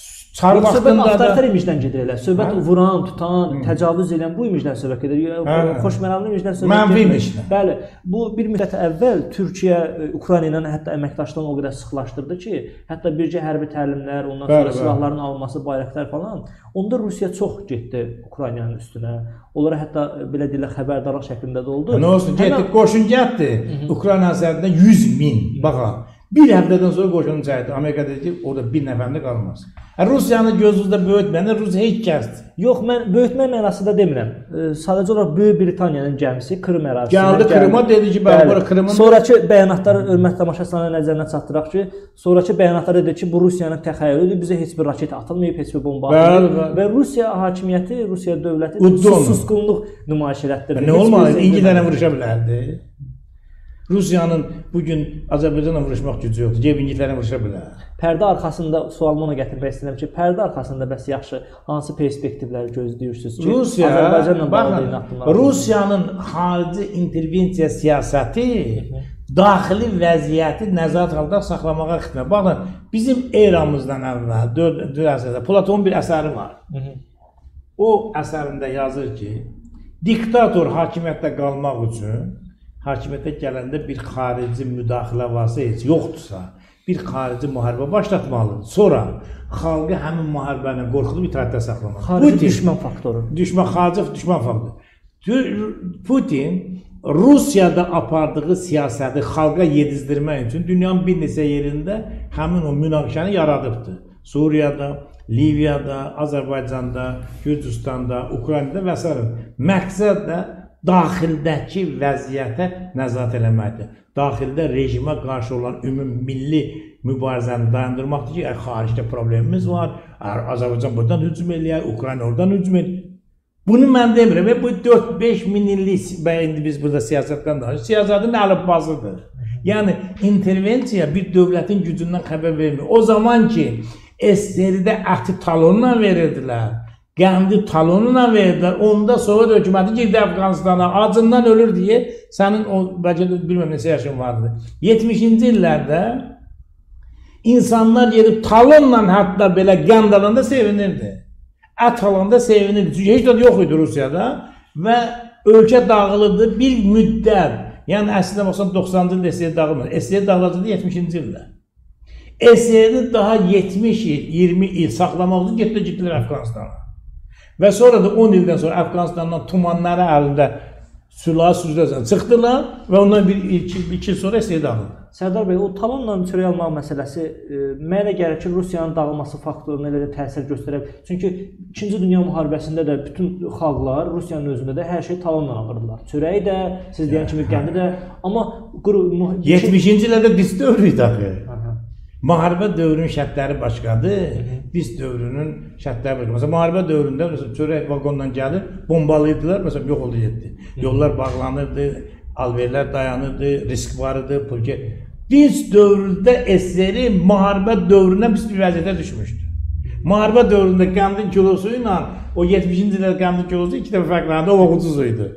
Söhbət avtoritar imicdən gedir elə. Söhbət vuran, tutan, təcavüz edən bu imicdən söhbət gedir. Xoşməramlı imicdən söhbət gedir. Mənfi imicdən. Bəli, bu bir müddət əvvəl Türkiyə Ukrayna ilə hətta əməkdaşlığını o qədər sıxlaşdırdı ki, hətta bircə hərbi təlimlər, ondan sonra silahların alınması, bayraqlar falan. Onda Rusiya çox getdi Ukraynanın üstünə. Onlara hətta belə deyirlər xəbərdarlıq şəklində də oldu. Nə olsun, getdi, qoşun getdi. Ukrayna sərhədində 100.000, baxa. Bir həftədən sonra qoşunu çəkdi. Amerika dedi ki, orada bir nəfərində qalmaz. Rusiyanı gözünüzdə böyütməyəndə Rusiya heç kəsdir. Yox, mən böyütmə mənasında demirəm. Sadəcə olaraq Böyük Britaniyanın gəmisi Krım ərazisində gəldi. Krıma dedi ki, bəli, bura Krımın... Sonrakı bəyanatları hörmətli tamaşaçılara nəzərinə çatdıraq ki, sonrakı bəyanatlar dedi ki, bu Rusiyanın təxəyyülüdür, bizə heç bir raket atılmayıb, heç bir bomba atılmayıb və Rusiya hakimiyyəti, Rusiya dövləti susqunluq nümayiş elətdirdi. Nə olmalı? İngiltərə vuruşa bilərdi. Rusiyanın bugün Azərbaycanla vuruşmaq gücü yoxdur. Gəlib İngiltərə vuruşa bilər. Pərdə arxasında sualımı ona gətirmək istəyirəm ki, pərdə arxasında bəs yaxşı hansı perspektivləri gözləyirsiniz ki, Azərbaycanla bağlı addımlar? Rusiyanın xarici intervensiya siyasəti daxili vəziyyəti nəzarət altında saxlamağa xidmət. Baxın, bizim eramızdan əvvəl 4-cü əsrdə Platonun bir əsəri var. O əsərində yazır ki, diktator hakimiyyətdə qalmaq üçün hakimiyyətə gələndə bir xarici müdaxilə varsa heç yoxdursa, bir xarici müharibə başlatmalıdır. Sonra xalqı həmin müharibəni qorxudub itaətdə saxlamalıdır. Xarici düşmən faktoru. Xarici düşmən faktoru. Putin Rusiyada apardığı siyasəti xalqa yedizdirmək üçün dünyanın bir neçə yerində həmin o münaqişəni yaradıbdır. Suriyada, Liviyada, Azərbaycanda, Gürcüstanda, Ukraynada və s. Məqsəd də daxildəki vəziyyətə nəzarət eləməkdir. Daxildə rejimə qarşı olan ümumilli mübarizəni dayandırmaqdır ki, xaricdə problemimiz var, Azərbaycan buradan hücum eləyər, Ukrayna oradan hücum eləyər. Bunu mən demirəm, bu 4-5 min illik, indi biz burada siyasətdən danışırıq, siyasətin əlifbasıdır. Yəni, intervensiya bir dövlətin gücündən xəbər vermir. O zaman ki, SSR-də əti talonla verirdilər, Qəndi talonuna verdilər. Onda Sovet hökuməti girdi Əfqanistana, acından ölür deyə. Sənin o, bəlkə də bilməm neçə yaşın vardı. 70-ci illərdə insanlar gedib talonla hətta belə qənd alanda sevinirdi. Ət alanda sevinirdi. Çünki heç də yox idi Rusiyada və ölkə dağılırdı bir müddət. Yəni əslində baxsan 90-cı ildə SSR dağılmadı. SSR dağılacaqdı 70-ci ildə. SSR-i daha 70 il, 20 il saxlamaq üçün getdilər Əfqanistana. Və sonra da 10 ildən sonra Əfqanistandan tumanları əlində sülah süzləsən çıxdılar və ondan iki il sonra SSR dağıldı. Sərdar bəy, o talonla çörək almaq məsələsi mənə gəlir ki, Rusiyanın dağılması faktoruna elə də təsir göstərə bilər. Çünki 2-ci Dünya müharibəsində də bütün xalqlar Rusiyanın özündə də hər şey talonla alırdılar. Çörəyi də, siz deyən kimi qəndi də, amma 70-ci illərdə dis dövrü idi axı. Müharibə dövrünün şərtləri başqadır, dis dövrünün şərtləri başqadır. Məsələn, müharibə dövründə çörək vagondan gəlir, bombalayırdılar, məsələn, yox oldu getdi. Yollar bağlanırdı, alverlər dayanırdı, risk var idi, pulki. Dis dövründə SSR müharibə dövründən pis bir vəziyyətə düşmüşdü. Müharibə dövründə qəndin kilosu ilə o 70-ci illər qəndin kilosu iki dəfə fərqləndi, o ucuz idi.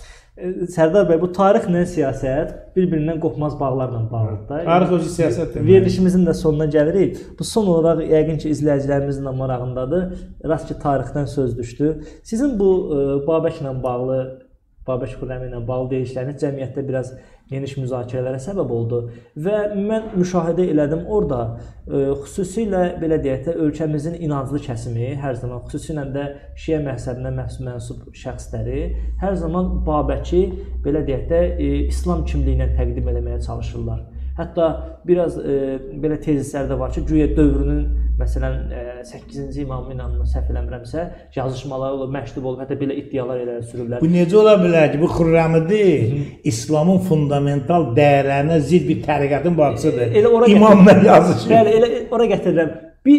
Sərdar bəy, bu tarixlə siyasət bir-birindən qopmaz bağlarla bağlıdır. Tarix özü siyasətdir. Verilişimizin də sonuna gəlirik. Bu son olaraq yəqin ki, izləyicilərimizin də marağındadır. Rast ki, tarixdən söz düşdü. Sizin bu Babəklə bağlı, Babək Xürrəmi ilə bağlı deyişləriniz cəmiyyətdə biraz geniş müzakirələrə səbəb oldu və mən müşahidə elədim orada xüsusilə belə deyək də ölkəmizin inanclı kəsimi hər zaman xüsusilə də Şiə məzhəbinə mənsub şəxsləri hər zaman Babəki belə deyək də İslam kimliyinə təqdim etməyə çalışırlar. Hətta biraz belə tezislər də var ki, güya dövrünün məsələn 8-ci imamı ilə səhv eləmirəmsə yazışmaları olub, məktub olub, hətta belə iddialar elə sürürlər. Bu necə ola bilər ki, bu Xürrəmidir, İslamın fundamental dəyərlərinə zidd bir təriqətin başçısıdır. İmamlar yazışır. Bəli, elə ora gətirirəm.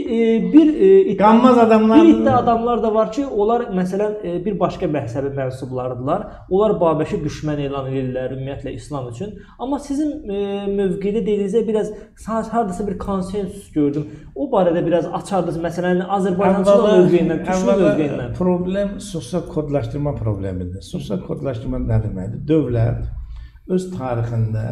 Qanmaz adamlar. Bir iddia adamlar da var ki, onlar məsələn bir başqa məzhəbə mənsublardılar. Onlar Babəki düşmən elan edirlər ümumiyyətlə İslam üçün. Amma sizin mövqedə dediyinizdə biraz hardasa bir konsensus gördüm. O barədə biraz açardınız. Məsələn, Azərbaycançılıq mövqeyindən, düşmən mövqeyindən. Problem sosial kodlaşdırma problemidir. Sosial kodlaşdırma nə deməkdir? Dövlət öz tarixində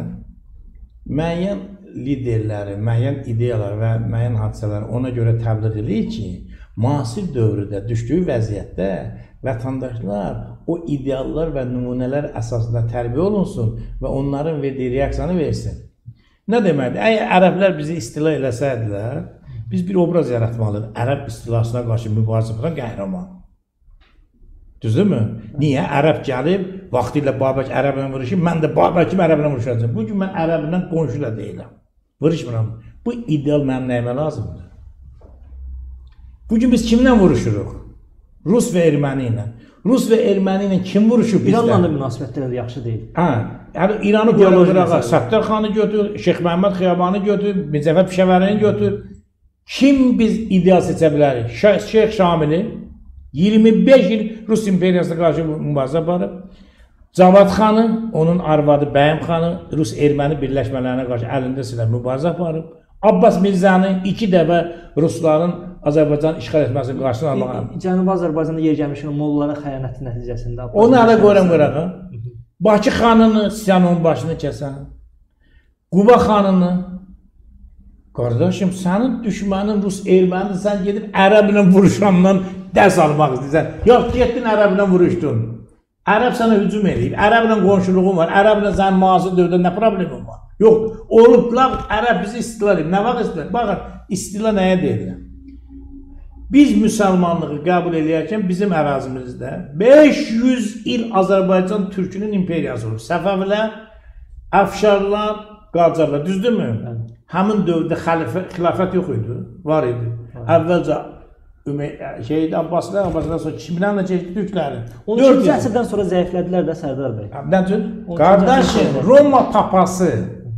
müəyyən liderləri, müəyyən ideyalar və müəyyən hadisələri ona görə təbliğ edir ki, müasir dövrdə düşdüyü vəziyyətdə vətəndaşlar o ideallar və nümunələr əsasında tərbiyə olunsun və onların verdiyi reaksiyanı versin. Nə deməkdir? Əgər ərəblər bizi istila eləsəydilər, biz bir obraz yaratmalıyıq. Ərəb istilasına qarşı mübarizə aparan qəhrəman. Düzdürmü? Niyə? Ərəb gəlib, vaxtilə Babək ərəblə vuruşub, mən də Babəkim ərəblə vuruşacağım. Bugün mən ərəblə qonşu da deyiləm. Vuruşmuram. Bu ideal mənim nəyimə lazımdır? Bugün biz kimlə vuruşuruq? Rus və erməni ilə. Rus və erməni ilə kim vuruşub bizdə? İranla da münasibətlər yaxşı deyil. Yəni İranı qoyulur, Səttar xanı götür, Şeyx Məhəmməd Xiyabanı götür, Mirzəfər Pişəvərini götür. Kim biz ideal seçə bilərik? Şeyx Şamili 25 il Rus imperiyasına qarşı mübarizə aparıb. Cavad xanı, onun arvadı Bəyim xanı Rus-Erməni birləşmələrinə qarşı əlində silah mübarizə aparıb. Abbas Mirzəni 2 dəfə Rusların Azərbaycanı işğal etməsinin qarşısını almağa. Cənubi Azərbaycanda yergəmişin mollaların xəyanəti nəticəsində. Onu hələ qoyuram. Bakı xanını, sən onun başını kəsən. Quba xanını. Qardaşım, sənin düşmənin Rus-Erməni, sən gedib ərəblə vuruşandan dərs almaq istəyirsən. Yox, getdin ərəblə vuruşdun. Ərəb sənə hücum edib, ərəblə qonşuluğun var, ərəblə sənin müasir dövrdə nə problemin var? Yox, olublar, ərəb bizi istila edib. Nə vaxt istila? Baxın, istila nəyə deyirlər? Biz müsəlmanlığı qəbul edərkən bizim ərazimizdə 500 il Azərbaycan türkünün imperiyası olub. Səfəvilər, Əfşarlar, Qacarlar, düzdürmü? Həmin dövrdə xilafət yox idi, var idi. Əvvəlcə Abbasilər sonra kimlərlə keçdi türkləri. 12-ci əsrdən sonra zəiflədilər də Sərdar bəy. Nə üçün? Qardaşım, Roma papası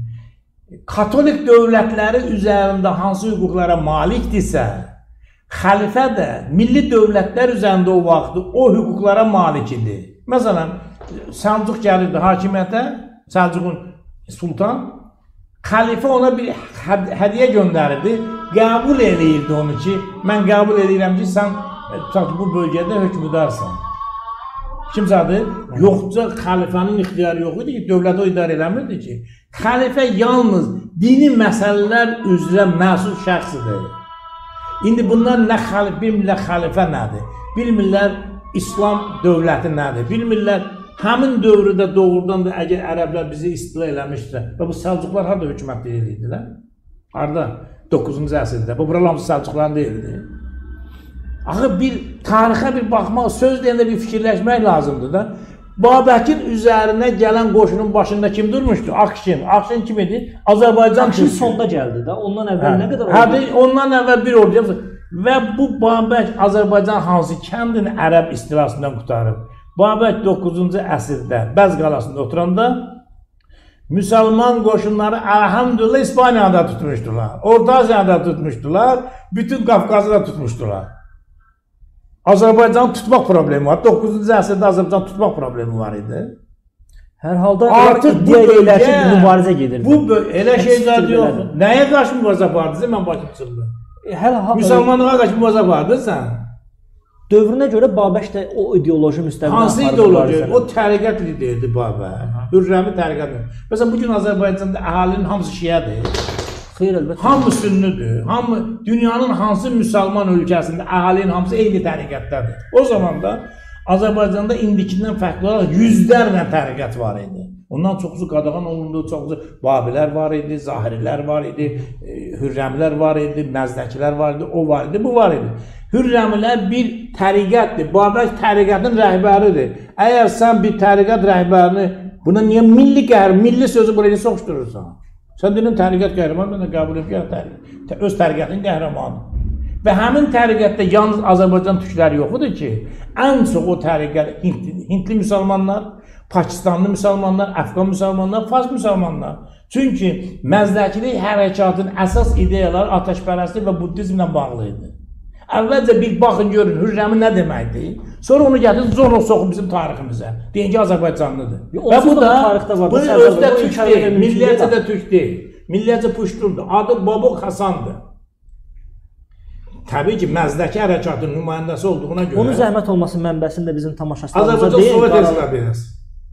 katolik dövlətləri üzərində hansı hüquqlara malikdirsə, xəlifə də milli dövlətlər üzərində o vaxtı o hüquqlara malik idi. Məsələn, Səlcuq gəlirdi hakimiyyətə, Səlcuqun sultan, Xəlifə ona bir hədiyyə göndərirdi. Qəbul eləyirdi onu ki, mən qəbul edirəm ki, sən bu bölgədə hökmdarsan. Kimsədir? Yoxca xəlifənin ixtiyarı yox idi ki, dövləti o idarə eləmirdi ki. Xəlifə yalnız dini məsələlər üzrə məsul şəxsidir. İndi bunlar nə bilmirlər xəlifə nədir? Bilmirlər İslam dövləti nədir? Bilmirlər həmin dövrdə doğrudan da əgər ərəblər bizi istila eləmişsə və bu Səlcuqlar harada hökumət edirdilər? Harada? 9-cu əsrdə. Bu buralar hamısı Səlcuqların deyildi. Axı bir tarixə bir baxmaq, söz deyəndə bir fikirləşmək lazımdır da. Babəkin üzərinə gələn qoşunun başında kim durmuşdu? Akşin. Akşin kim idi? Azərbaycan Akşin sonda gəldi də. Ondan əvvəl nə qədər oldu? Ondan əvvəl bir ordu yapsın. Və bu Babək Azərbaycan hansı kəndini ərəb istilasından qutarıb? Babək 9-cu əsrdə Bəz qalasında oturanda müsəlman qoşunları əlhamdülillah İspaniyada tutmuşdular, Orta Asiyada tutmuşdular, bütün Qafqazı da tutmuşdular. Azərbaycanı tutmaq problemi var. 9-cu əsrdə Azərbaycan tutmaq problemi var idi. Hər halda artıq bu bölgə mübarizə gedirdi. Bu elə şeylər yox. Nəyə qarşı mübarizə apardı? Mən başa düşürəm. Müsəlmanlığa qarşı mübarizə apardı sən? Dövrünə görə Babək də o ideoloji müstəvidə hansı ideoloji? O təriqət lideridir Babək. Hürrəmi təriqəti. Məsələn, bugün Azərbaycanda əhalinin hamısı şiədir. Xeyr, əlbəttə. Hamı sünnüdür. Hamı dünyanın hansı müsəlman ölkəsində əhalinin hamısı eyni təriqətdədir. O zaman da Azərbaycanda indikindən fərqli olaraq yüzlərlə təriqət var idi. Ondan çoxusu qadağan olundu, çoxusu Babilər var idi, Zahirilər var idi, Hürrəmilər var idi, Məzdəkilər var idi, o var idi, bu var idi. Hürrəmilər bir təriqətdir, Babək təriqətin rəhbəridir. Əgər sən bir təriqət rəhbərini, buna niyə milli sözü buraya soxuşdurursan? Sən deyilin təriqət qəhrəmanı, mən də qəbul edirəm, öz təriqətin qəhrəmanı. Və həmin təriqətdə yalnız Azərbaycan türkləri yoxudur ki, ən çox o təriqət Hintli müsəlmanlar, Pakistanlı müsəlmanlar, Əfqan müsəlmanlar, Fars müsəlmanlar. Çünki məzdəkilik hərəkatın əsas ideyaları ateşpərəstlik və buddizmlə bağlı idi. Əvvəlcə bir baxın görün, Hürrəmi nə deməkdir? Sonra onu gətirin, zorla soxun bizim tariximizə. Deyin ki, Azərbaycanlıdır. Və bu da, bu özdə türk deyil, milliyyətcə də türk deyil. Milliyyətcə puşturdur. Adı Babok Hasandır. Təbii ki, məzdəki hərəkatın nümayəndəsi olduğuna görə... Onun zəhmət olması mənbəsində bizim tamaşaçılarımıza deyil. Azərbaycan Sovet Esqabiyası.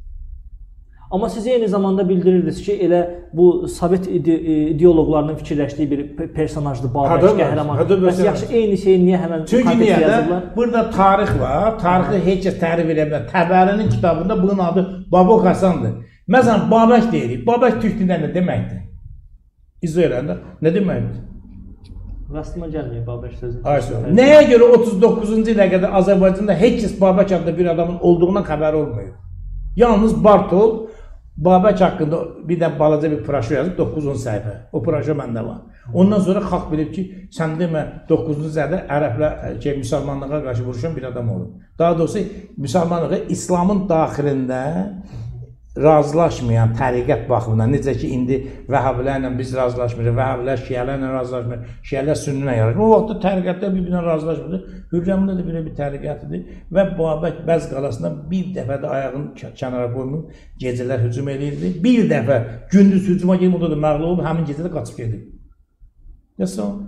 Amma siz eyni zamanda bildirirdiniz ki, elə bu Sovet ideoloqlarının fikirləşdiyi bir personajdır Babək, qəhrəman. Bəs yaxşı, eyni şeyi niyə həmən kontekst yazırlar? Burada tarix var, tarixi heç kəs tərif edə bilər. Təbərinin kitabında bunun adı Babok Hasandır. Məsələn, Babək deyirik. Babək türk dilində nə deməkdir? İzah eləndə, nə deməkdir? Rastıma gəlməyib Babək sözü. Nəyə görə 39-cu ilə qədər Azərbaycanda heç kəs Babək adında bir adamın olduğundan xəbəri olmayıb? Yalnız Bartol Babək haqqında bir də balaca bir proşo yazıb, 9-10 səhifə. O proşo məndə var. Ondan sonra xalq bilib ki, sən demə 9-cu zədə ərəblə, müsəlmanlığa qarşı vuruşan bir adam olur. Daha doğrusu, müsəlmanlığı İslamın daxilində razılaşmayan təriqət baxımından, necə ki, indi Vəhhabilərlə biz razılaşmırıq, Vəhhabilər Şiələrlə razılaşmırıq, Şiələr Sünnlə yarışmır. O vaxtda təriqətlər bir-birinə razılaşmırıq. Hürrəmdə də belə bir təriqətidir və Babək Bəz qalasında bir dəfə də ayağını kənara qoymuş, gecələr hücum edirdi. Bir dəfə gündüz hücuma gedib, o da məğlub olub, həmin gecədə qaçıb gedib. Nəsə?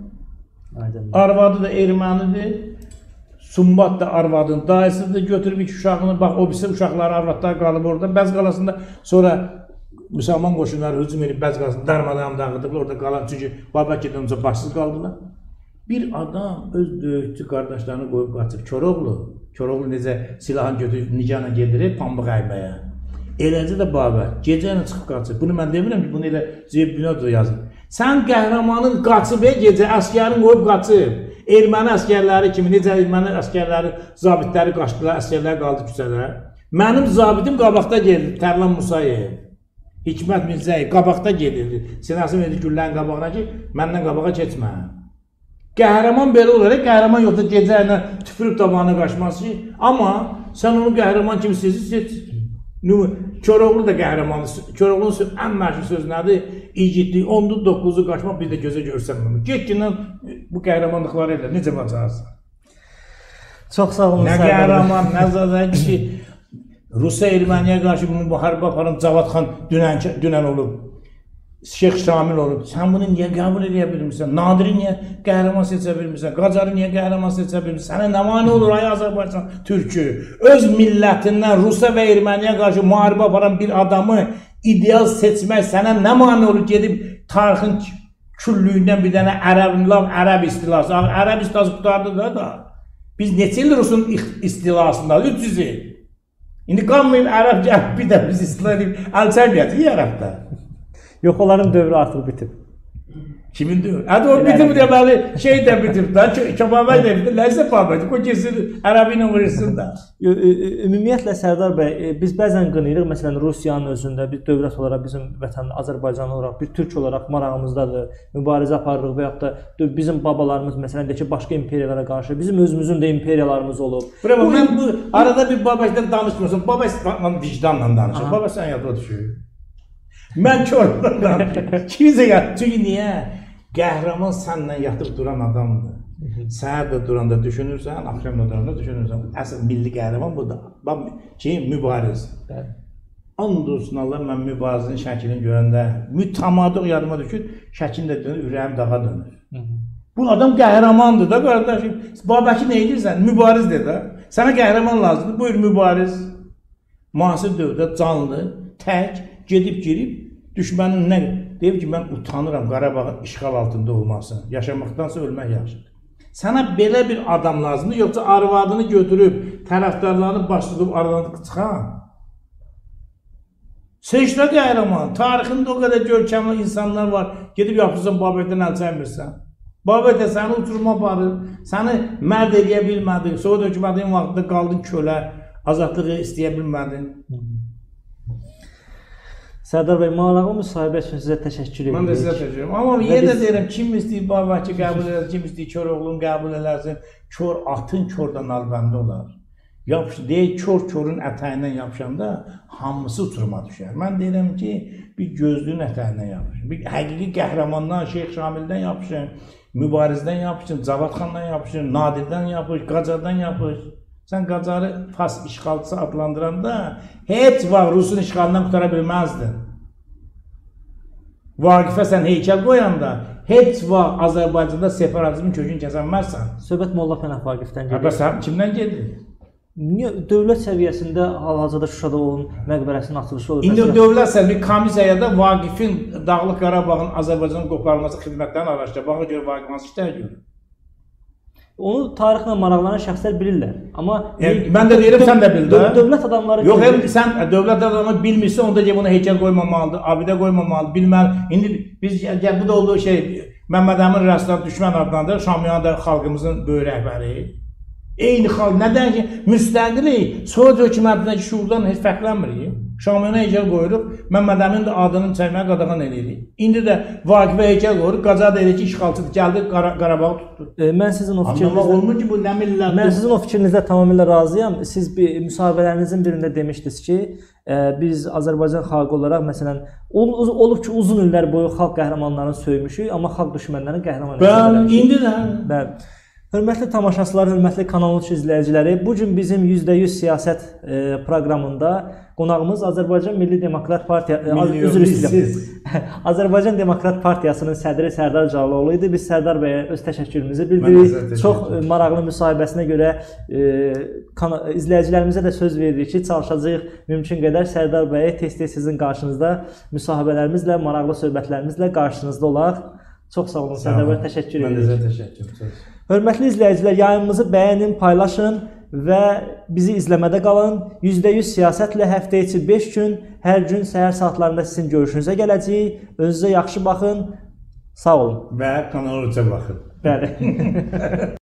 Arvadı da ermənidir. Sumbat da arvadın dayısıdır, götürüb iki uşağını, bax o birisi uşaqları, arvadlar qalıb orada. Bəz qalasında sonra müsəlman qoşunları hücum edib Bəz qalasında darmadağın dağıdıblar, orada qalan çünki Babək gedən önce başsız qaldılar. Bir adam öz döyüşçü qardaşlarını qoyub qaçıb, Koroğlu necə silahını götürüb Nicana gedirib pambıq əyməyə. Eləcə də Babək gecə ilə çıxıb qaçıb. Bunu mən demirəm ki, bunu elə Zeyd Bünyad da yazıb. Sən qəhrəmanın qaçıb gecə, əskərin qoyub qaçıb. Erməni əskərləri kimi, necə erməni əskərləri, zabitləri qaçdılar, əskərlər qaldı küçədə. Mənim zabitim qabaqda gedirdi, Tərlan Musayev, Hikmət Mirzəyev qabaqda gedirdi. Sinəsi verdi güllərin qabağına ki, məndən qabağa keçmə. Qəhrəman belə olaraq, qəhrəman yoxsa gecə ilə tüpürüb tabağına qaçması ki, amma sən onu qəhrəman kimi seç. Koroğlu da qəhrəmandır. Koroğlu'nun ən məşhur sözü nədir? İgidlik, 10-9'u qaçmaq bir də gözə görsənməmək. Getkindən bu qəhrəmanlıqları elə, necə bacarırsan? Çox sağ olun. Nə qəhrəman, nə zaten ki, Rusiya Erməniyə qarşı bunu müharibə aparan Cavad xan dünən olub. Şeyx Şamil olub. Sən bunu niyə qəbul edə bilmirsən? Nadiri niyə qəhrəman seçə bilmirsən? Qacarı niyə qəhrəman seçə bilmirsən? Sənə nə mane olur ay Azərbaycan türkü? Öz millətindən Rusa və Erməniyə qarşı müharibə aparan bir adamı ideal seçmək sənə nə mane olur? Gedib tarixin küllüyündən bir dənə ərəb istilası. Ərəb istilası qutardı da. Biz neçə il Rusun istilasında? 300 il. İndi qanmayıb ərəb gəlib bir də biz istila edib əl çəkməyəcək ərəbdə. Yox, onların dövrü artıq bitib. Kimin dövrü? Hadi o bitib deməli şey də bitib də. Kəbabay da bitib. Ləzzət babacıq. O kesin ərəbi ilə vurursun da. Ümumiyyətlə Sərdar bəy, biz bəzən qınayırıq. Məsələn, Rusiyanın özündə bir dövlət olaraq bizim vətən Azərbaycan olaraq, bir türk olaraq marağımızdadır. Mübarizə aparırıq və yaxud da bizim babalarımız məsələn deyək ki, başqa imperiyalara qarşı bizim özümüzün də imperiyalarımız olub. Bravo, mən bu arada bir babacdan danışmırsın. Baba vicdanla danışır. Baba sən yadına düşür. Mən kördən danışıyorum. Kimsə yatır. Çünki niyə? Qəhrəman sənlə yatıb duran adamdır. Səhər də duranda düşünürsən, axşam da duranda düşünürsən. Əsl milli qəhrəman budur. Bax, mübariz. And olsun Allah, mən mübarizin şəklini görəndə mütəmadıq yadıma düşür, şəklini də dönür, ürəyim dağa dönür. Bu adam qəhrəmandır da, qardaşım. Babəki nə edirsən? Mübarizdir də. Sənə qəhrəman lazımdır. Buyur, mübariz. Müasir dövrdə canlı, tək, gedib girib, düşmənin nə deyib ki, mən utanıram Qarabağın işğal altında olmasını, yaşamaqdansa ölmək yaxşıdır. Sənə belə bir adam lazımdır, yoxsa arvadını götürüb, tərəfdarlarını başlayıb aradan çıxan. Seçdə qəhrəman, tarixində o qədər görkəmli insanlar var, gedib yapırsan, Babəkdən əl çəkmirsən. Babəkdə səni uçurma aparır, səni mərd edə bilmədin, Sovet hökumətin vaxtında qaldın kölə, azadlığı istəyə bilmədin. Sərdar bəy, maraqlı müsahibə üçün sizə təşəkkür edirəm. Mən də sizə təşəkkür edirəm. Amma yenə də deyirəm, kim istəyir Babək'i qəbul edər, kim istəyir Koroğlunu qəbul edərsin, kör atın kördən albəndə olar. Deyək, körün ətəyindən yapışanda hamısı uçuruma düşər. Mən deyirəm ki, bir gözlüyün ətəyindən yapışın, bir həqiqi qəhrəmandan, Şeyx Şamildən yapışın, Mübarizdən yapışın, Cavadxandan yapışın, Nadirdən yapış, Qacardan yapış. Sən Qacarı Fas işğalçısı adlandıranda heç vaxt Rusun işğalından qutara bilməzdin. Vaqifə sən heykəl qoyanda heç vaxt Azərbaycanda separatizmin kökünü kəsənməzsən. Söhbət Molla Pənah Vaqifdən gedir. Bəs kimdən gedir? Niyə dövlət səviyyəsində hal-hazırda Şuşada onun məqbərəsinin açılışı olur? İndi dövlət səviyyə komissiyada Vaqifin Dağlıq Qarabağın Azərbaycanın qoparılması xidmətlərini araşdırır. Baxa görə Vaqif hansı işlər görür? Onu tarixlə maraqlanan şəxslər bilirlər. Amma mən də deyirəm, sən də bil də. Dövlət adamları yox, sən dövlət adamı bilmirsə, onda ki, bunu heykəl qoymamalıdır, abidə qoymamalıdır, bilməli. İndi biz bu da olduğu şey, Məmməd Əmin Rəslan düşmən adlandır, Şamiyan da xalqımızın böyük rəhbəri. Eyni xalq, nədən ki, müstəqillik, Sovet hökumətindəki şuurdan heç fərqlənmirik. Şamiyana heykəl qoyuruq, Məmməd Əmin də adını çəkməyə qadağan edirik. İndi də Vaqifə heykəl qoyuruq, Qacar da elə ki, işğalçıdır, gəldi Qarabağı tutdu. Mən sizin o fikrinizdə... olmur ki, bu nə millətdir? Mən sizin o fikrinizdə tamamilə razıyam. Siz müsahibələrinizin birində demişdiniz ki, biz Azərbaycan xalqı olaraq, məsələn, olub ki, uzun illər boyu xalq qəhrəmanlarını söymüşük, amma xalq düşmənlərini qəhrəman etmişik. İndi də. Bəli. Hörmətli tamaşaçılar, hörmətli Kanal 3 izləyiciləri, bugün bizim %100 siyasət proqramında qonağımız Azərbaycan Milli Demokrat Azərbaycan Demokrat Partiyasının sədri Sərdar Caloğlu idi. Biz Sərdar bəyə öz təşəkkürümüzü bildiririk. Çox maraqlı müsahibəsinə görə izləyicilərimizə də söz veririk ki, çalışacağıq mümkün qədər Sərdar bəyə tez-tez sizin qarşınızda müsahibələrimizlə, maraqlı söhbətlərimizlə qarşınızda olaq. Çox sağ olun Sərdar bəy, təşəkkür edirik. Mən də sizə təşəkkür ederim. Hörmətli izləyicilər, yayımımızı bəyənin, paylaşın və bizi izləmədə qalın. %100 siyasətlə həftə içi 5 gün, hər gün səhər saatlarında sizin görüşünüzə gələcəyik. Özünüzə yaxşı baxın, sağ olun. Və Kanal 3-ə baxın. Bəli.